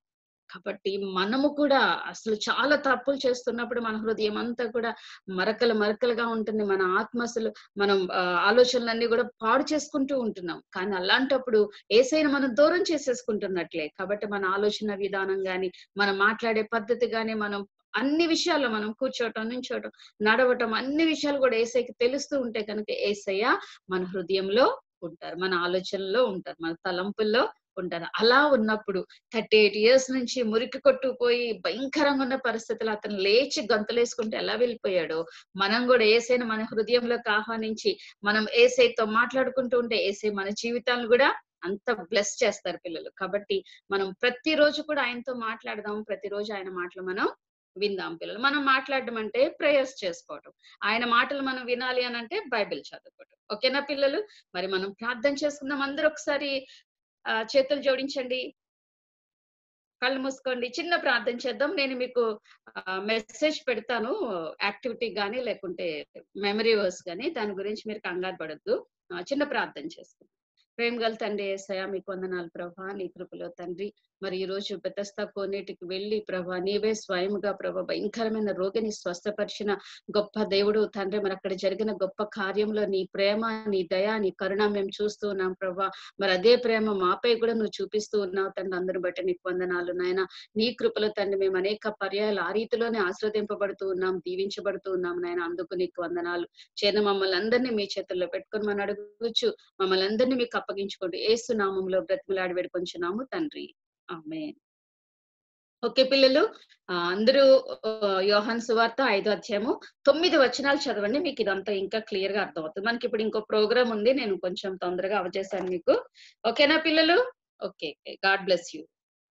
కాబట్టి మనము కూడా అసలు చాలా తప్పులు చేస్తున్నప్పుడు మన హృదయం అంతా కూడా మరకలుగా ఉంటుంది. మన ఆత్మ అసలు మనం ఆలోచనలన్నీ కూడా పాడు చేసుకుంటూ ఉంటున్నాం. కానీ అలాంటప్పుడు యేసయ్యను మనం దూరం చేసేసుకుంటున్నట్లే. కాబట్టి మన ఆలోచన విధానం గాని, మనం మాట్లాడే పద్ధతి గాని, మనం అన్ని విషయాల్లో మనం కూర్చోవటం, నుంచోవటం, నడవటం, అన్ని విషయాలు కూడా యేసయ్యకి తెలుస్తూ ఉంటే కనుక యేసయ్య మన హృదయంలో ఉంటారు, మన ఆలోచనలో ఉంటారు, మన తలంపుల్లో ఉంటారు. అలా ఉన్నప్పుడు 38 years నుంచి మురికి కొట్టుకుపోయి భయంకరంగా ఉన్న పరిస్థితులు అతను లేచి గంతులేసుకుంటూ ఎలా వెళ్ళిపోయాడో, మనం కూడా యేసయ్యను మన హృదయంలోకి ఆహ్వానించి మనం యేసయ్యతో మాట్లాడుకుంటూ ఉంటే యేసయ్య మన జీవితాలను కూడా అంత బ్లెస్ చేస్తారు పిల్లలు. కాబట్టి మనం ప్రతిరోజు కూడా ఆయనతో మాట్లాడదాం, ప్రతిరోజు ఆయన మాటలు మనం విందాం పిల్లలు. మనం మాట్లాడడం అంటే ప్రేయర్స్ చేసుకోవటం, ఆయన మాటలు మనం వినాలి అని అంటే బైబిల్ చదువుకోవటం. ఓకేనా పిల్లలు? మరి మనం ప్రార్థన చేసుకుందాం. అందరూ ఒకసారి చేతులు జోడించండి, కళ్ళు మూసుకోండి, చిన్న ప్రార్థన చేద్దాం. నేను మీకు మెసేజ్ పెడతాను, యాక్టివిటీ గానీ లేకుంటే మెమరీ వర్స్ గానీ, దాని గురించి మీరు కంగారు పడద్దు. చిన్న ప్రార్థన చేసుకుందాం. ప్రేమ గల తండ్రి యేసయ్య, మీకు వందనాలు ప్రభా, నీ కృపలో తండ్రి. మరి ఈ రోజు బెతస్దా కోనేటికి వెళ్ళి ప్రభా, నీవే స్వయముగా ప్రభా భయంకరమైన రోగిని స్వస్థపరిచిన గొప్ప దేవుడు తండ్రి. మరి అక్కడ జరిగిన గొప్ప కార్యంలో నీ ప్రేమ, నీ దయ, నీ కరుణ మేము చూస్తూ ఉన్నాం ప్రభా. మరి అదే ప్రేమ మాపై కూడా నువ్వు చూపిస్తూ ఉన్నావు తండ్రి. అందరూ బట్టి నీకు వందనాలు నాయన. నీ కృపలో తండ్రి మేము అనేక పర్యాయాలు ఆ రీతిలోనే ఆశ్రదింపబడుతూ ఉన్నాం, దీవించబడుతూ ఉన్నాం నాయన. అందుకు నీకు వందనాలు. చేన మమ్మల్ని అందరినీ మీ చేతుల్లో పెట్టుకొని మనం అడుగుచ్చు, మమ్మల్ని అందరినీ మీకు అప్పగించుకోండి. యేసు నామంలో బ్రతిమలాడి వేడుకొంచున్నాము తండ్రి, ఆమేన్. ఓకే పిల్లలు, అందరూ యోహాను సువార్త 5వ అధ్యాయము 9 వచనాలు చదవండి. మీకు ఇదంతా ఇంకా క్లియర్ గా అర్థమవుతుంది. మనకి ఇప్పుడు ఇంకో ప్రోగ్రామ్ ఉంది, నేను కొంచెం తొందరగా అవజేశాను మీకు. ఓకేనా పిల్లలు? Okay, God bless you.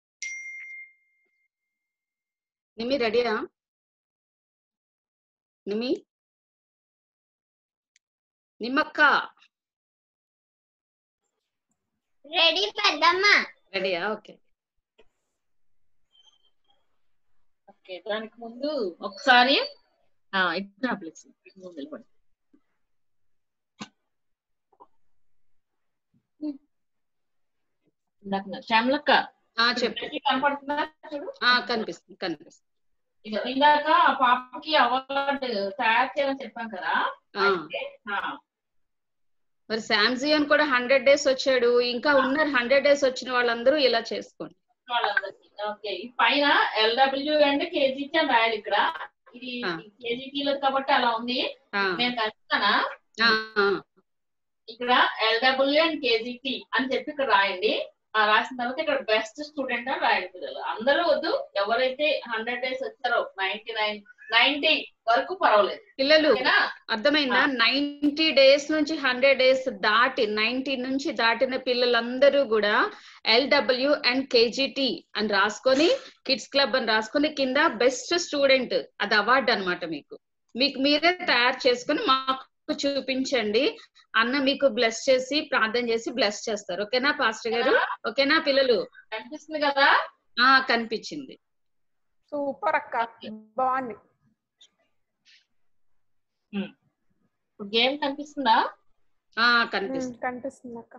Nimi రెడీయా? నిమ్మక్క రెడీ పెద్దమ్మ? రెడీయా? ఓకే. ఓకే, దానికి ముందు ఒకసారి నిలబడి శ్యామలక్క కనపడుతుందా? చూడు, కనిపిస్తుంది. ఇందాక ఆ పాపకి అవార్డు తయారు చేయాలని చెప్పాం కదా. మరి శాంజియన్ కూడా 100 days వచ్చాడు, ఇంకా ఉన్నారు 100 days వచ్చిన వాళ్ళందరూ ఇలా చేసుకోండి. ఓకే, పైన LW అండ్ KGT అని రాయాలి. ఇక్కడ ఇది KGT లో కాబట్టి అలా ఉంది. నేను కలుస్తానా? ఇక్కడ LW అండ్ KGT అని చెప్పి ఇక్కడ రాయండి. రాసిన తర్వాత ఇక్కడ బెస్ట్ స్టూడెంట్ అని రాయండి పిల్లలు. అందరూ వద్దు, ఎవరైతే 100 days వచ్చారో 90 వరకు పర్వాలేదు పిల్లలు. అర్థమైందా? 90 days నుంచి 100 days దాటి 90 నుంచి దాటిన పిల్లలందరూ కూడా LW అండ్ KGT అని రాసుకొని, కిడ్స్ క్లబ్ అని రాసుకొని కింద బెస్ట్ స్టూడెంట్ అది అవార్డు అనమాట. మీకు మీరే తయారు చేసుకుని మాకు చూపించండి. అన్న మీకు బ్లెస్ చేసి ప్రార్థన చేసి బ్లెస్ చేస్తారు. ఓకేనా పాస్టర్ గారు? ఓకేనా పిల్లలు? కనిపిస్తుంది కదా? కనిపించింది. సూపర్ అక్క, బాగుంది. గేమ్ కనిపిస్తుందా? కనిపిస్తుంది అక్క.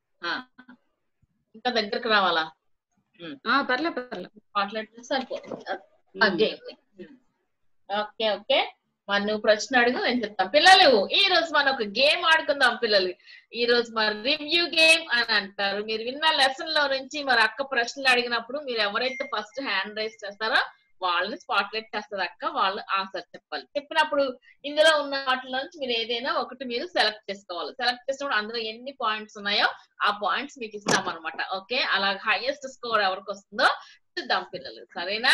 ఇంకా దగ్గరకు రావాలా? పర్లేదు మాట్లాడితే సరిపోతుంది. ఓకే ఓకే, మరి నువ్వు ప్రశ్న అడుగు, నేను చెప్తాను. పిల్లలు, ఈ రోజు మనం ఒక గేమ్ ఆడుకుందాం పిల్లలు. ఈ రోజు మరి రివ్యూ గేమ్ అని అంటారు. మీరు విన్న లెసన్ లో నుంచి మరి అక్క ప్రశ్నలు అడిగినప్పుడు మీరు ఎవరైతే ఫస్ట్ హ్యాండ్ రైజ్ చేస్తారో వాళ్ళని స్పాట్లైట్ చేస్తారు అక్క. వాళ్ళు ఆన్సర్ చెప్పాలి. చెప్పినప్పుడు ఇందులో ఉన్న వాటిలో నుంచి మీరు ఏదైనా ఒకటి మీరు సెలెక్ట్ చేసుకోవాలి. సెలెక్ట్ చేసినప్పుడు అందులో ఎన్ని పాయింట్స్ ఉన్నాయో ఆ పాయింట్స్ మీకు ఇస్తాం అనమాట. ఓకే, అలా హైయెస్ట్ స్కోర్ ఎవరికి వస్తుందో చూద్దాం పిల్లలు. సరేనా?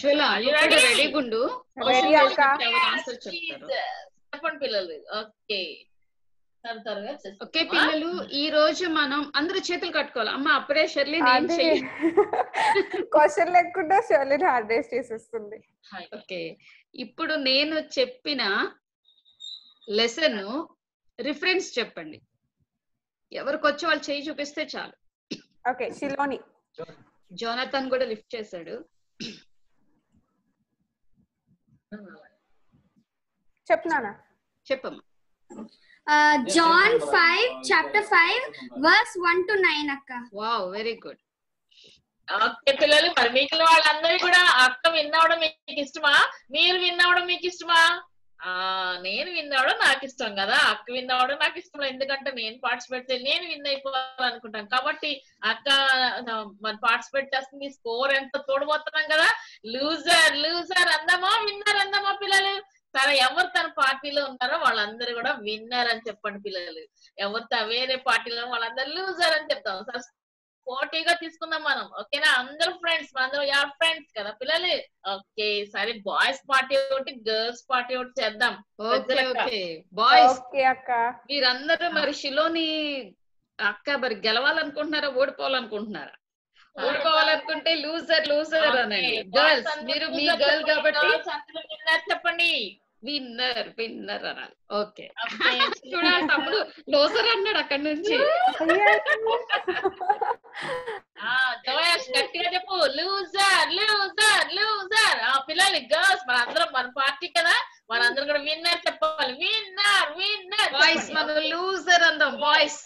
చెప్పండి పిల్లలు. ఓకే ఓకే పిల్లలు, ఈ రోజు మనం అందరూ చేతులు కట్టుకోవాలి. అమ్మ అప్పుడే షర్లీ క్వశ్చన్ లేకుండా షర్లీ హార్డ్ రేస్ చేసేస్తుంది. ఓకే, ఇప్పుడు నేను చెప్పిన లెసన్ రిఫరెన్స్ చెప్పండి. ఎవరికి వచ్చి వాళ్ళు చేయి చూపిస్తే చాలు. Okay, Shiloni. జోనాథన్ కూడా లిఫ్ట్ చేశాడు. చెప్పనా? చెప్పమ్మా. John 5 chapter 5 verse 1 to 9 akka. Wow, very good. Okay పిల్లలు, మరి మిగిలిన వాళ్ళందరూ కూడా అక్క విన్నవడం మీకు ఇష్టమా, మీరు విన్నవడం మీకు ఇష్టమా? నేను విన్నవడం నాకు ఇష్టం కదా, అక్క విన్నవడం నాకు ఇష్టం లేదు. ఎందుకంటే నేను పార్టిసిపేట్ చేయాలి, నేను విన్ అయిపోవాలనుకుంటాను. కాబట్టి అక్క మరి పార్టిసిపేట్ చేస్తుంది, స్కోర్ ఎంత చూడబోతున్నాం కదా. లూజర్ లూజర్ అందమా విన్నర్ అందమా పిల్లలు? సరే, ఎవరు తన పార్టీలో ఉన్నారో వాళ్ళందరూ కూడా విన్నర్ అని చెప్పండి పిల్లలు. ఎవరు వేరే పార్టీలో వాళ్ళందరూ లూజర్ అని చెప్తాం. సరే, పోటీగా తీసుకుందాం మనం. ఓకేనా? అందరూ ఫ్రెండ్స్, అందరూ యార్ ఫ్రెండ్స్ కదా పిల్లలు. ఓకే, సరే బాయ్స్ పార్టీ ఒకటి, గర్ల్స్ పార్టీ ఒకటి చేద్దాం. ఓకే ఓకే బాయ్స్, ఓకే అక్క. మీరందరూ మరి షిలోని అక్క మరి గెలవాలనుకుంటున్నారా, ఓడిపోవాలనుకుంటున్నారా? ఓడిపోవాలనుకుంటే లూజర్ లూజర్ అనండి. గర్ల్స్, మీరు మీ గర్ల్ కాబట్టి చెప్పండి. విన్నర్ విన్నర్ అనాలి. ఓకే, చూడాలి తమ్ముడు లూజర్ అన్నాడు అక్కడి నుంచి. గట్టిగా చెప్పు, లూజర్ లూజర్ లూజర్. పిల్లలు గర్ల్స్ మనందరం మన పార్టీ కదా, మనందరం కూడా విన్నర్ చెప్పాలి. Winner winner. బాయ్స్ మనం లూజర్ అందాం. బాయ్స్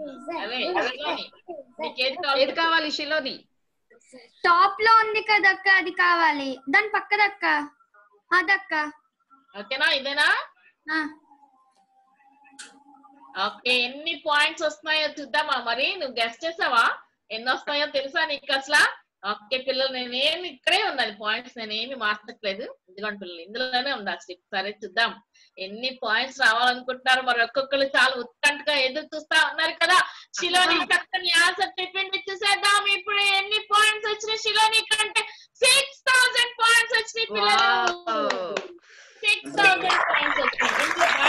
ఏది కావాలి షిలోని? టాప్ లో ఉంది కదక్క, అది కావాలి. దాని పక్కదక్క, అదక్క. ఓకేనా? ఇదేనా? ఓకే, ఎన్ని పాయింట్స్ వస్తున్నాయో చూద్దామా? మరి నువ్వు గెస్ట్ చేసావా? ఎన్ని వస్తాయో తెలుసా నీకు అసలు? ఓకే పిల్లలు, నేనేమి ఇక్కడే ఉన్నది పాయింట్స్, నేనేమి మార్చట్లేదు. ఎందుకంటే పిల్లలు ఇందులోనే ఉంది అసలు. సరే చూద్దాం ఎన్ని పాయింట్స్ రావాలనుకుంటున్నారు. మరి ఒక్కొక్కరు చాలా ఉత్కంఠగా ఎదురు చూస్తా ఉన్నారు కదా. షిలోని చక్కని ఆన్సర్ చెప్పింది, చూసేద్దాం ఇప్పుడు ఎన్ని పాయింట్స్ వచ్చినాయి షిలోని కంటే. 6000 పాయింట్స్ వచ్చినాయి పిల్లలు. 6000 పాయింట్స్ వచ్చినాయి.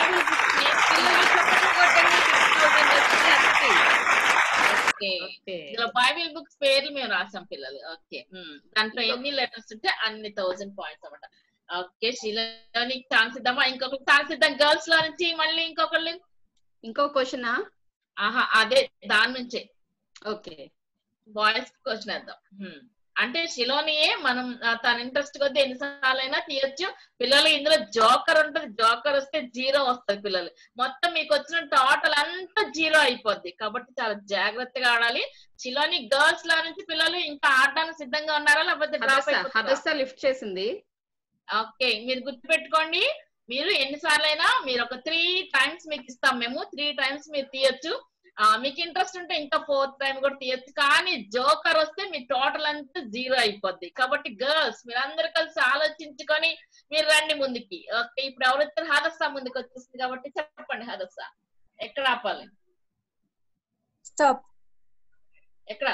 ఇందులో బైబిల్ బుక్స్ పేర్లు మేము రాసాం పిల్లలు. ఓకే, దాంట్లో ఎన్ని లెటర్స్ ఉంటే అన్ని 1000 పాయింట్స్ అన్నమాట. ఓకే, షిలోని ఛాన్స్ ఇద్దామా? ఇంకొకరికి ఛాన్స్ ఇద్దాం. గర్ల్స్ లో నుంచి మళ్ళీ ఇంకొకళ్ళు. ఇంకో క్వశ్చన్? అదే దాని నుంచే. ఓకే, బాయ్స్ క్వశ్చన్ వేద్దాం. అంటే షిలోనియే మనం తన ఇంట్రెస్ట్ కొద్ది ఎన్నిసార్లు అయినా తీయొచ్చు పిల్లలు. ఇందులో జోకర్ ఉంటది, జోకర్ వస్తే 0 వస్తుంది పిల్లలు. మొత్తం మీకు వచ్చిన టోటల్ అంతా 0 అయిపోద్ది. కాబట్టి చాలా జాగ్రత్తగా ఆడాలి. షిలోని గర్ల్స్ లో నుంచి పిల్లలు ఇంకా ఆడడానికి సిద్ధంగా ఉన్నారా, లేకపోతే డ్రాప్ అయిపోతారా? లిఫ్ట్ చేసింది. ఓకే, మీరు గుర్తుపెట్టుకోండి, మీరు ఎన్నిసార్లు అయినా మీరు ఒక 3 టైమ్స్ మీకు ఇస్తాం మేము. 3 టైమ్స్ మీరు తీయొచ్చు. మీకు ఇంట్రెస్ట్ ఉంటే ఇంకా 4th టైం కూడా తీయొచ్చు. కానీ జోకర్ వస్తే మీ టోటల్ అంతా 0 అయిపోద్ది. కాబట్టి గర్ల్స్ మీరందరూ కలిసి ఆలోచించుకొని మీరు రండి ముందుకి. ఓకే, ఇప్పుడు ఎవరు వచ్చారు? హదస్సా ముందుకు వచ్చేసింది కాబట్టి చెప్పండి. హదస్సా ఎక్కడ ఆపాలి? స్టాప్. ఎక్కడ?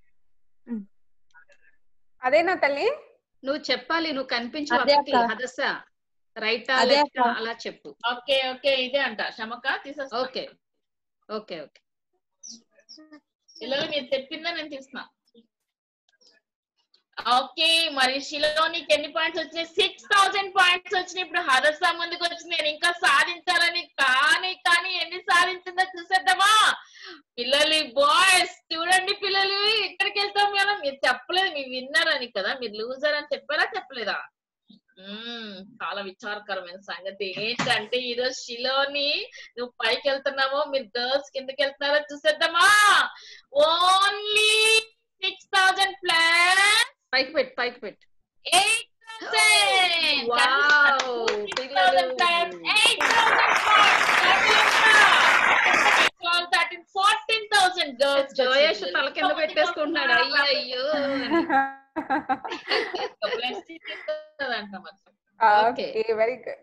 అదేనా తల్లి? నువ్వు చెప్పాలి, నువ్వు కనిపించు. హదస్సా రైట్ అలా చెప్పు. ఓకే ఓకే, ఇదే అంట. శమక తీసేస్తా. ఓకే ఓకే ఓకే పిల్లలు మీరు చెప్పిందా నేను తీస్తున్నా. ఓకే, మరి షిలోనికి ఎన్ని పాయింట్స్ వచ్చినాయి? 6000 పాయింట్స్ వచ్చినాయి. ఇప్పుడు హదస్సా ముందుకు వచ్చింది. నేను ఇంకా సాధించాలని, కానీ ఎన్ని సాధించిందో చూసేద్దామా పిల్లలు? బాయ్స్ చూడండి పిల్లలు, ఎక్కడికి వెళ్తాం కదా. మీరు చెప్పలేదు మీ విన్నర్ అని కదా, మీరు లూజర్ అని చెప్పారా చెప్పలేదా? చాలా విచారకరమైన సంగతి ఏంటంటే ఈరోజు షిలోని నువ్వు పైకి వెళ్తున్నావో మీరు గర్ల్స్ కిందకి వెళ్తున్నారో చూసేద్దామా. ఓన్లీ 6000 ప్లస్ పైకి పెట్టు 8000. wow 14,000 girls. జోయేష్ తల కింద పెట్టేసుకుంటున్నాడు. అయ్యో ఓకే, వెరీ గుడ్.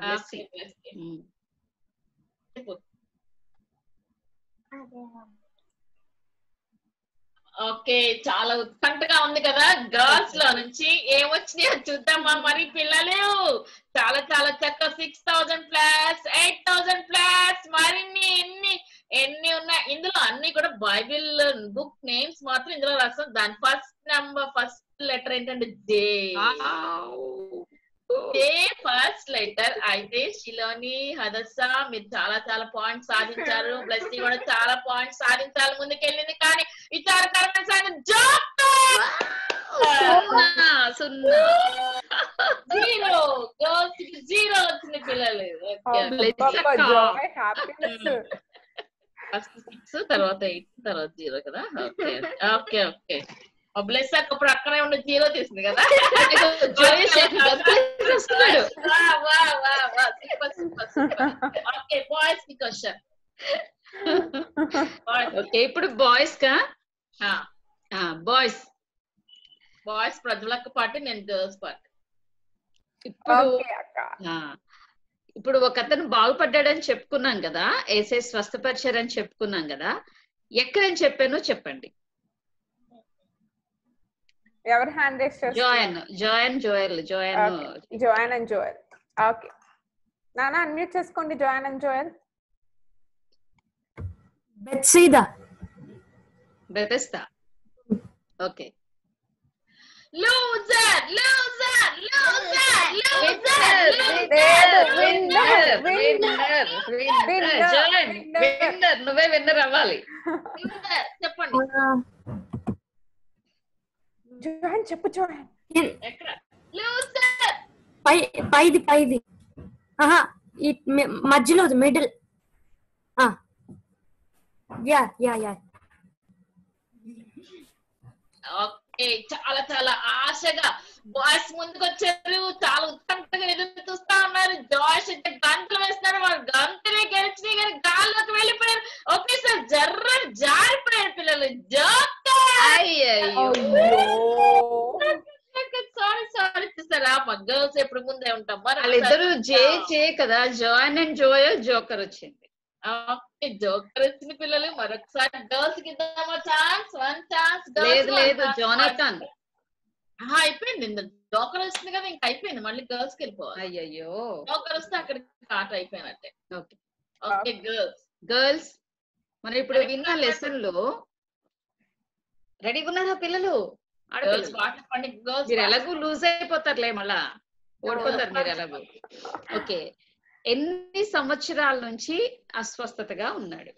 ఓకే, చాలా ఉత్కంఠగా ఉంది కదా. గర్ల్స్ లో నుంచి ఏమొచ్చినాయో చూద్దామా మరి పిల్లలు. చాలా చాలా చక్కగా 6000 ప్లస్ 8000 ప్లస్ మరిన్ని ఎన్ని ఉన్నాయి ఇందులో. అన్ని కూడా బైబిల్ బుక్ నేమ్స్ మాత్రం ఇందులో రాస్తాం. దాని ఫస్ట్ లెటర్ ఏంటంటే జే. First letter. అయితే షిలోని, హదస్సా మీరు చాలా చాలా పాయింట్స్ సాధించారు. బ్లెస్సీ కూడా చాలా పాయింట్స్ సాధించాలి ముందుకెళ్ళింది. కానీ విచారకరమైన సంగతి జోకర్ 0. గర్ల్స్ కి 0 వచ్చింది పిల్లలు. ఫస్ట్ 6, తర్వాత 8, తర్వాత 0 కదా. ఓకే ఓకే ఓకే బ్లెస్ అప్పుడు అక్కడే ఉండి జీరో తీసింది కదా. ఓకే బాయ్స్ కి క్వశ్చన్. ఓకే ఇప్పుడు బాయ్స్ కా బాయ్స్ ప్రజలకు పాటు నేను గర్ల్స్ పాటు. ఇప్పుడు ఒక అతను బాగుపడ్డాడని చెప్పుకున్నాం కదా, ఏసే స్వస్థపరిచారని చెప్పుకున్నాం కదా, ఎక్కడని చెప్పానో చెప్పండి. ఎవరు హ్యాండ్ రేస్ చేస్తారు? Joan and Joel. ఓకే నానా అన్మ్యూట్ చేసుకోండి. Joan and Joel. Bethesda. Okay. Loser loser loser loser winner. నువ్వే విన్నర్ అవ్వాలి. చెప్పండి. జోయన్ చెప్పు. జోయన్ ఎక్కడ? లూజర్ పైది ఈ మధ్యలో మిడిల్. యా ఓకే చాలా చాలా ఆశగా బాయ్స్ ముందుకు వచ్చారు. చాలా ఉత్కంఠగా ఎదురు చూస్తా ఉన్నారు. జాష్ అయితే గంటలు వేస్తున్నారు. వాళ్ళు గంటలే గెలిచినాయి కానీ గాల్లోకి వెళ్ళిపోయారు. ఒకేసారి జర్రని జారిపోయారు పిల్లలు. సారీ చూసారా, మా గర్ల్స్ ఎప్పుడు ముందే ఉంటాం. వాళ్ళిద్దరు జే కదా, జాయిన్ అండ్ జోయల్. జోకర్ వచ్చింది. జోకర్ వచ్చిన పిల్లలు. మరొకసారి గర్ల్స్ కి ఇద్దామా ఛాన్స్? One chance. లేదు జోనాథన్ అయిపోయింది. జోకర్ వచ్చింది కదా, ఇంకా అయిపోయింది. మళ్ళీ గర్ల్స్ కి వెళ్ళిపోవాలి. అయ్యో జోకర్ వస్తే అక్కడికి స్టార్ట్ అయిపోయినట్టే. ఓకే గర్ల్స్ మనం ఇప్పుడు విన్న లెసన్ లో రెడీగా ఉన్నారా పిల్లలు? మీరు ఎలాగూ లూజ్ అయిపోతారులే, మళ్ళా ఓడిపోతారు మీరు ఎలాగూ. ఓకే ఎన్ని సంవత్సరాల నుంచి అస్వస్థతగా ఉన్నాడు?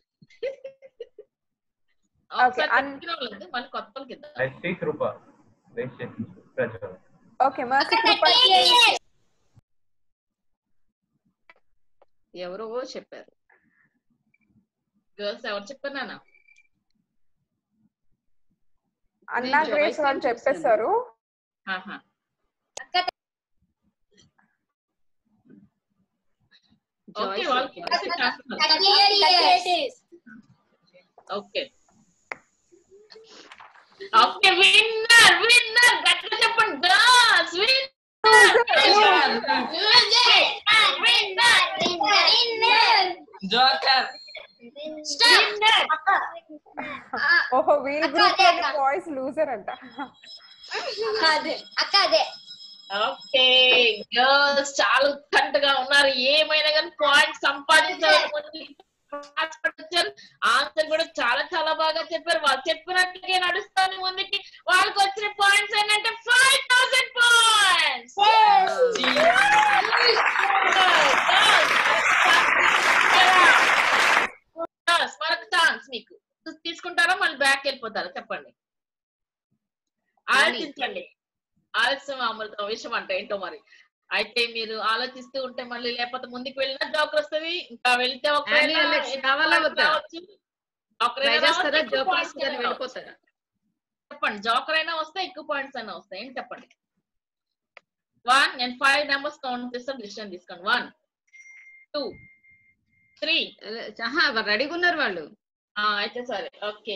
ఎవరో చెప్పారు. గర్ల్స్ ఎవరు చెప్పారు నాన్న? అన్నా గ్రేస్ వాళ్ళు చెప్పేశారు. ఓకే ఓకే విన్నర్ విన్నర్ గట్టిగా చెప్పండి గర్ల్స్. జోకర్. ఓహో వీల్ గ్రూప్ బాయ్స్ లూజర్ అంట. అదే ఓకే గర్ల్స్ చాలా ఉత్కంఠగా ఉన్నారు. ఏమైనా కానీ పాయింట్ సంపాదించాలి. ఆన్సర్ కూడా చాలా చాలా బాగా చెప్పారు. వాళ్ళు చెప్పినట్టుగా నడుస్తాను ముందుకి. వాళ్ళకి వచ్చిన పాయింట్స్ ఏంటంటే 5000 పాయింట్స్. మరొక ఛాన్స్ మీకు. తీసుకుంటారా మళ్ళీ బ్యాక్ వెళ్ళిపోతారా? చెప్పండి. ఆలోచించండి. ఆలస్యం అమృతం విషయం అంటే ఏంటో మరి. అయితే మీరు ఆలోచిస్తూ ఉంటే మళ్ళీ లేకపోతే ముందుకు వెళ్ళినా జోకర్ వస్తుంది. ఇంకా వెళ్తే చెప్పండి. జోకర్ అయినా వస్తాయి, ఎక్కువ పాయింట్స్ అయినా వస్తాయి. ఏంటి చెప్పండి. 1 నేను 5 నెంబర్స్ కౌంట్ చేస్తాను. డిసిషన్ తీసుకోండి. 1 2 3. రెడీగా ఉన్నారు వాళ్ళు. అయితే సరే ఓకే.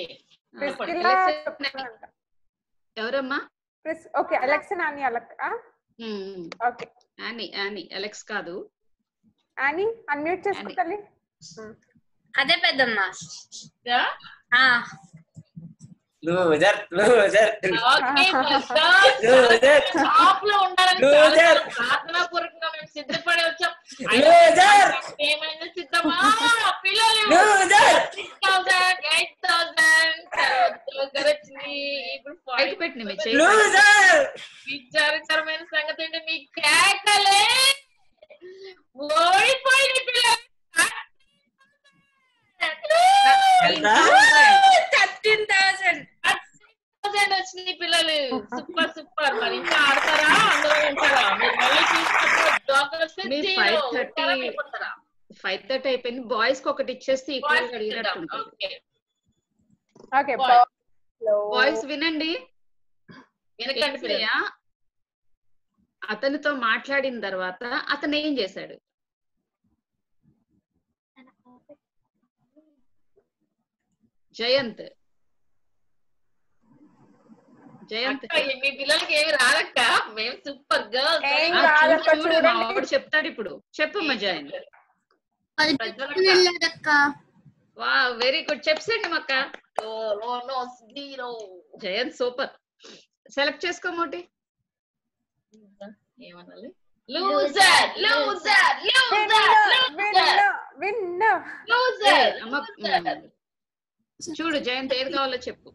ఎవరమ్మా? ఓకే అలెక్స్ నాని ఓకే యానీ అలెక్స్ కాదు. యానీ అన్మ్యూట్ చేసుకోవాలి. అదే పెద్దమ్మా. లూజర్ లూజర్ టాప్ లో ఉండాలని ప్రార్థనాపూర్వకంగా మేము సిద్ధపడి వచ్చాం. ఏమైనా సిద్ధమా పిల్లలు? 6000 8000 వచ్చింది. ఇప్పుడు విచారకరమైన సంగతి ఏంటి? మీ కేకలే ఓడిపోయింది పిల్లలు. 13,000 వచ్చినాయి పిల్లలు. Super super. మరి ఇంకా ఆడతారా? అందరూ ఉంటారా? మీరు మళ్ళీ తీసుకుంటారా? 5:30 అయిపోయింది. బాయ్స్ కి ఒకటి ఇచ్చేస్తే ఈక్వల్ గా అడిగినట్టు. బాయ్స్ వినండి. వెనకండి పిల్లలు. అతనితో మాట్లాడిన తర్వాత అతను ఏం చేశాడు? జయంత్ మీ పిల్లలకి ఏమి రాదక్క, మేము సూపర్ గర్ల్స్. ఆవిడ చెప్తాడు ఇప్పుడు. చెప్పమ్మా జయంత్. వెరీ గుడ్, చెప్పండి అక్క. జయంత్ సూపర్. సెలెక్ట్ చేసుకోమోటి. ఏమనాలి? Loser loser loser. చూడు జయంత్ ఏది కావాలో చెప్పు.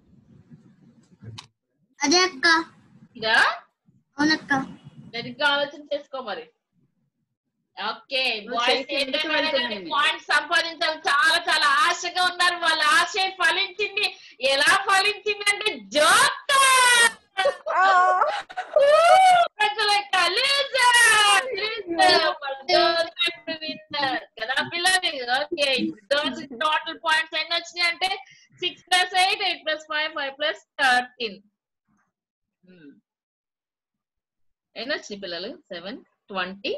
అదే అక్క. ఇదా? అవునక్క. సరిగ్గా ఆలోచన చేసుకో మరి. ఓకే, బాయ్స్ పాయింట్ సంపాదించాలి చాలా చాలా ఆశగా ఉన్నారు. వాళ్ళ ఆశ ఫలించింది. ఎలా ఫలించింది అంటే కదా పిల్లలు. ఓకే, టోటల్ పాయింట్స్ ఎన్ని వచ్చినాయి అంటే 6 + 8, 8 + 5, 5 + 13. ఎన్ని వచ్చినాయి పిల్లలు? 7, 20,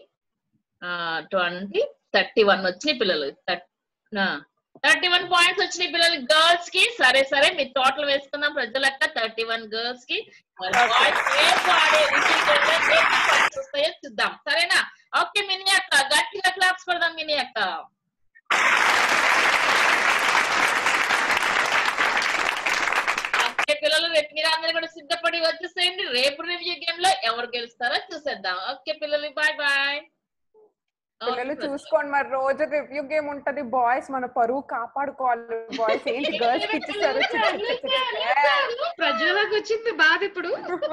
31 వచ్చినాయి పిల్లలు. 31 పాయింట్స్ వచ్చినాయి పిల్లలు గర్ల్స్ కి. సరే సరే, మీ టోటల్ వేసుకుందాం ప్రజలక్క. 31 గర్ల్స్ కి వస్తాయో చూద్దాం, సరేనా? ఓకే మినీ అక్క, గట్టిగా క్లాప్స్ కొడదాం మినీ అక్క. ఓకే పిల్లలు, రేపు మీరు అందరూ కూడా సిద్ధపడి వచ్చేసేయండి. రేపు రివ్యూ గేమ్ లో ఎవరు గెలుస్తారో చూసేద్దాం. ఓకే పిల్లలు, బాయ్ బాయ్. పిల్లలు చూసుకోండి మరి, రోజు రివ్యూ గేమ్ ఉంటది. బాయ్స్ మన పరువు కాపాడుకోవాలి. బాయ్స్ ఏంటి గర్ల్స్ కి ఇచ్చేసారు. ప్రజలకు వచ్చింది బాధ ఇప్పుడు.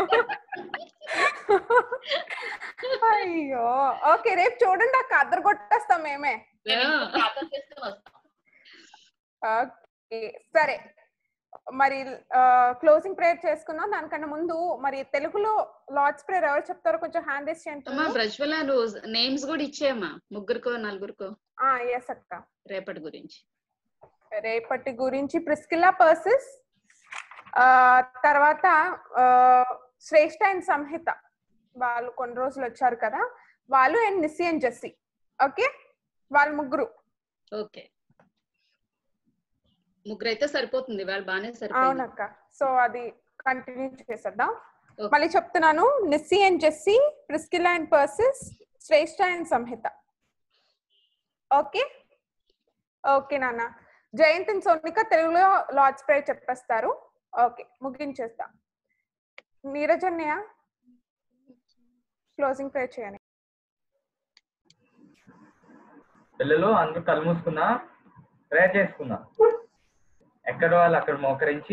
అయ్యో, ఓకే రేపు చూడండి అక్క, అద్దరు కొట్టేస్తాం మేమే. ఓకే సరే, మరి క్లోజింగ్ ప్రేయర్ చేసుకుందాం. దానికన్నా ముందు మరి తెలుగులో లార్డ్స్ ప్రేయర్ ఎవరు చెప్తారో కొంచెం హ్యాండ్ రేస్ చేయండి. ప్రజ్వల నువ్వు నేమ్స్ కూడా ఇచ్చేయమ్మా, 3 4. ఎస్ అక్క. రేపటి గురించి ప్రిస్కిల్లా పర్సిస్, తర్వాత శ్రేష్ఠ అండ్ సంహిత, వాళ్ళు కొన్ని రోజులు వచ్చారు కదా వాళ్ళు, and Nissi and Jessy. Okay, వాళ్ళు 3. ఓకే, 3 అయితే సరిపోతుంది. వాళ్ళు బాగానే సరిపోతుంది. అవునక్క, సో అది కంటిన్యూ చేసేద్దాం. మళ్ళీ చెప్తున్నాను, Nissi and Jessy, Priscilla and Persis, Shreshta and Samhitha. Okay okay నాన్న. జయంత్ అండ్ సోనిక తెలుగులో లార్డ్స్ ప్రేయర్ చెప్పేస్తారు. ఓకే, ముగించేస్తాం. నీరజన్య క్లోజింగ్ ప్రేయర్ చేయండి. పిల్లలు అందరూ కళ్ళు మూసుకున్నా, ప్రేయర్ చేసుకున్నా. ఎక్కడ వాళ్ళు అక్కడ మోకరించి,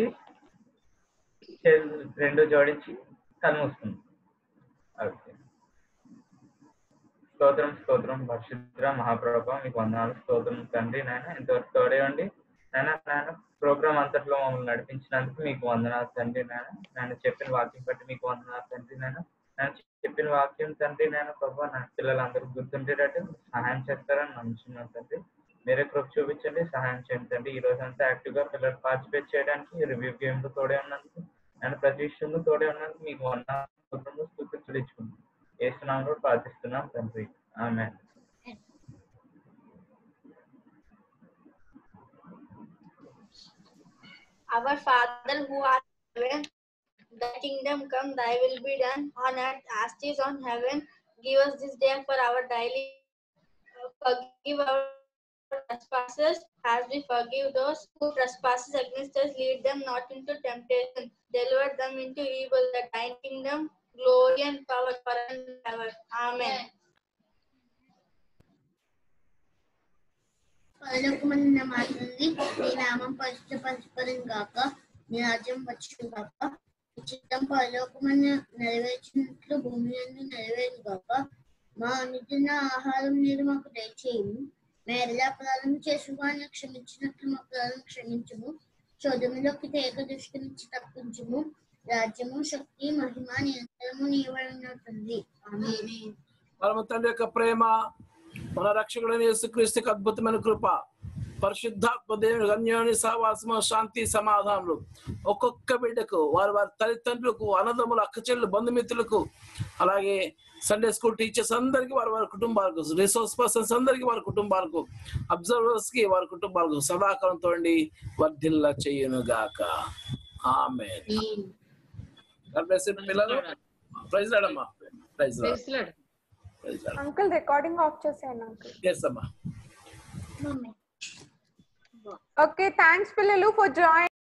రెండు జోడించి కళ్ళు మూసుకున్నాం. ఓకే. స్తోత్రం స్తోత్రం పరిశుద్ధ మహాప్రభువా, మీకు వందనాలు. స్తోత్రం తండ్రి నాయన, ఇంతవరకు తోడేయండి నాయన. ప్రోగ్రామ్ అంతట్లో మమ్మల్ని నడిపించినందుకు మీకు వందనాలు తండ్రి నాయన. నేను చెప్పిన వాక్యం బట్టి మీకు వందనాలు తండ్రి నాయన. నేను చెప్పిన వాక్యం తండ్రి నాయన ప్రభు, నా పిల్లలందరూ గుర్తుండేటట్టు సహాయం చేస్తారని నమ్ముతున్నాను తండ్రి. మీరే కృప చూపించండి, సహాయం చేయండి తండ్రి. ఈ రోజు అంతా యాక్టివ్ గా పిల్లలు పార్టిసిపేట్ చేయడానికి, రివ్యూ గేమ్ లో తోడే ఉన్నందుకు, నేను ప్రతి విషయంలో తోడే ఉన్నందుకు మీకు వందనాలు స్తుతించుకుంటున్నాను. ఏసునామములో ప్రార్థిస్తున్నాం తండ్రి, ఆమేన్. Our Father who art in heaven, thy kingdom come, thy will be done on earth as it is on heaven. Give us this day for our daily. Forgive our trespasses as we forgive those who trespass against us. Lead them not into temptation. Deliver them into evil. That thine kingdom, glory and power forever and ever. Amen. పరలోకమందున్న మా తండ్రి, నీ నామం పరిశుద్ధపరచబడును గాక, నీ రాజ్యం వచ్చును గాక, నీ చిత్తం పరలోకమందు నెరవేర్చినట్లు భూమి యందు నెరవేరును గాక. మా అనుదిన ఆహారం నీరు మాకు దయచేయము. మేము అపరాధం చేసువారిని క్షమించినట్లు మా అపరాధం క్షమించుము. చోదములోకి తేక దృష్టి నుంచి తప్పించుము. రాజ్యము, శక్తి, మహిమ నిరంతరము నీవైన తండ్రి, ఆమేన్. పరమ తండ్రి యొక్క ప్రేమ, మన రక్షకుడైన యేసుక్రీస్తుకి అద్భుతమైన కృప, పరిశుద్ధాత్మ దేవుని అన్యోన్య సహవాసము, శాంతి సమాధానములు ఒక్కొక్క బిడ్డకు, వారి వారి తల్లిదండ్రులకు, అన్నదమ్ములు, అక్కచెల్లు, బంధుమిత్రులకు, అలాగే సండే స్కూల్ టీచర్స్ అందరికి, వారి వారి కుటుంబాలకు, రిసోర్స్ పర్సన్స్ అందరికి, వారి కుటుంబాలకు, అబ్జర్వర్స్ కి, వారి కుటుంబాలకు సదాకాలంతో వర్ధిల్ల చేయును గాక. ఆమేన్. పిల్లలు ప్రైజ్ లాడమ్మా. Praise Lord. Uncle recording off చేసేయండి అంకుల్. ఎస్ అమ్మా. ఓకే, థ్యాంక్స్ పిల్లలు ఫర్ జాయిన్.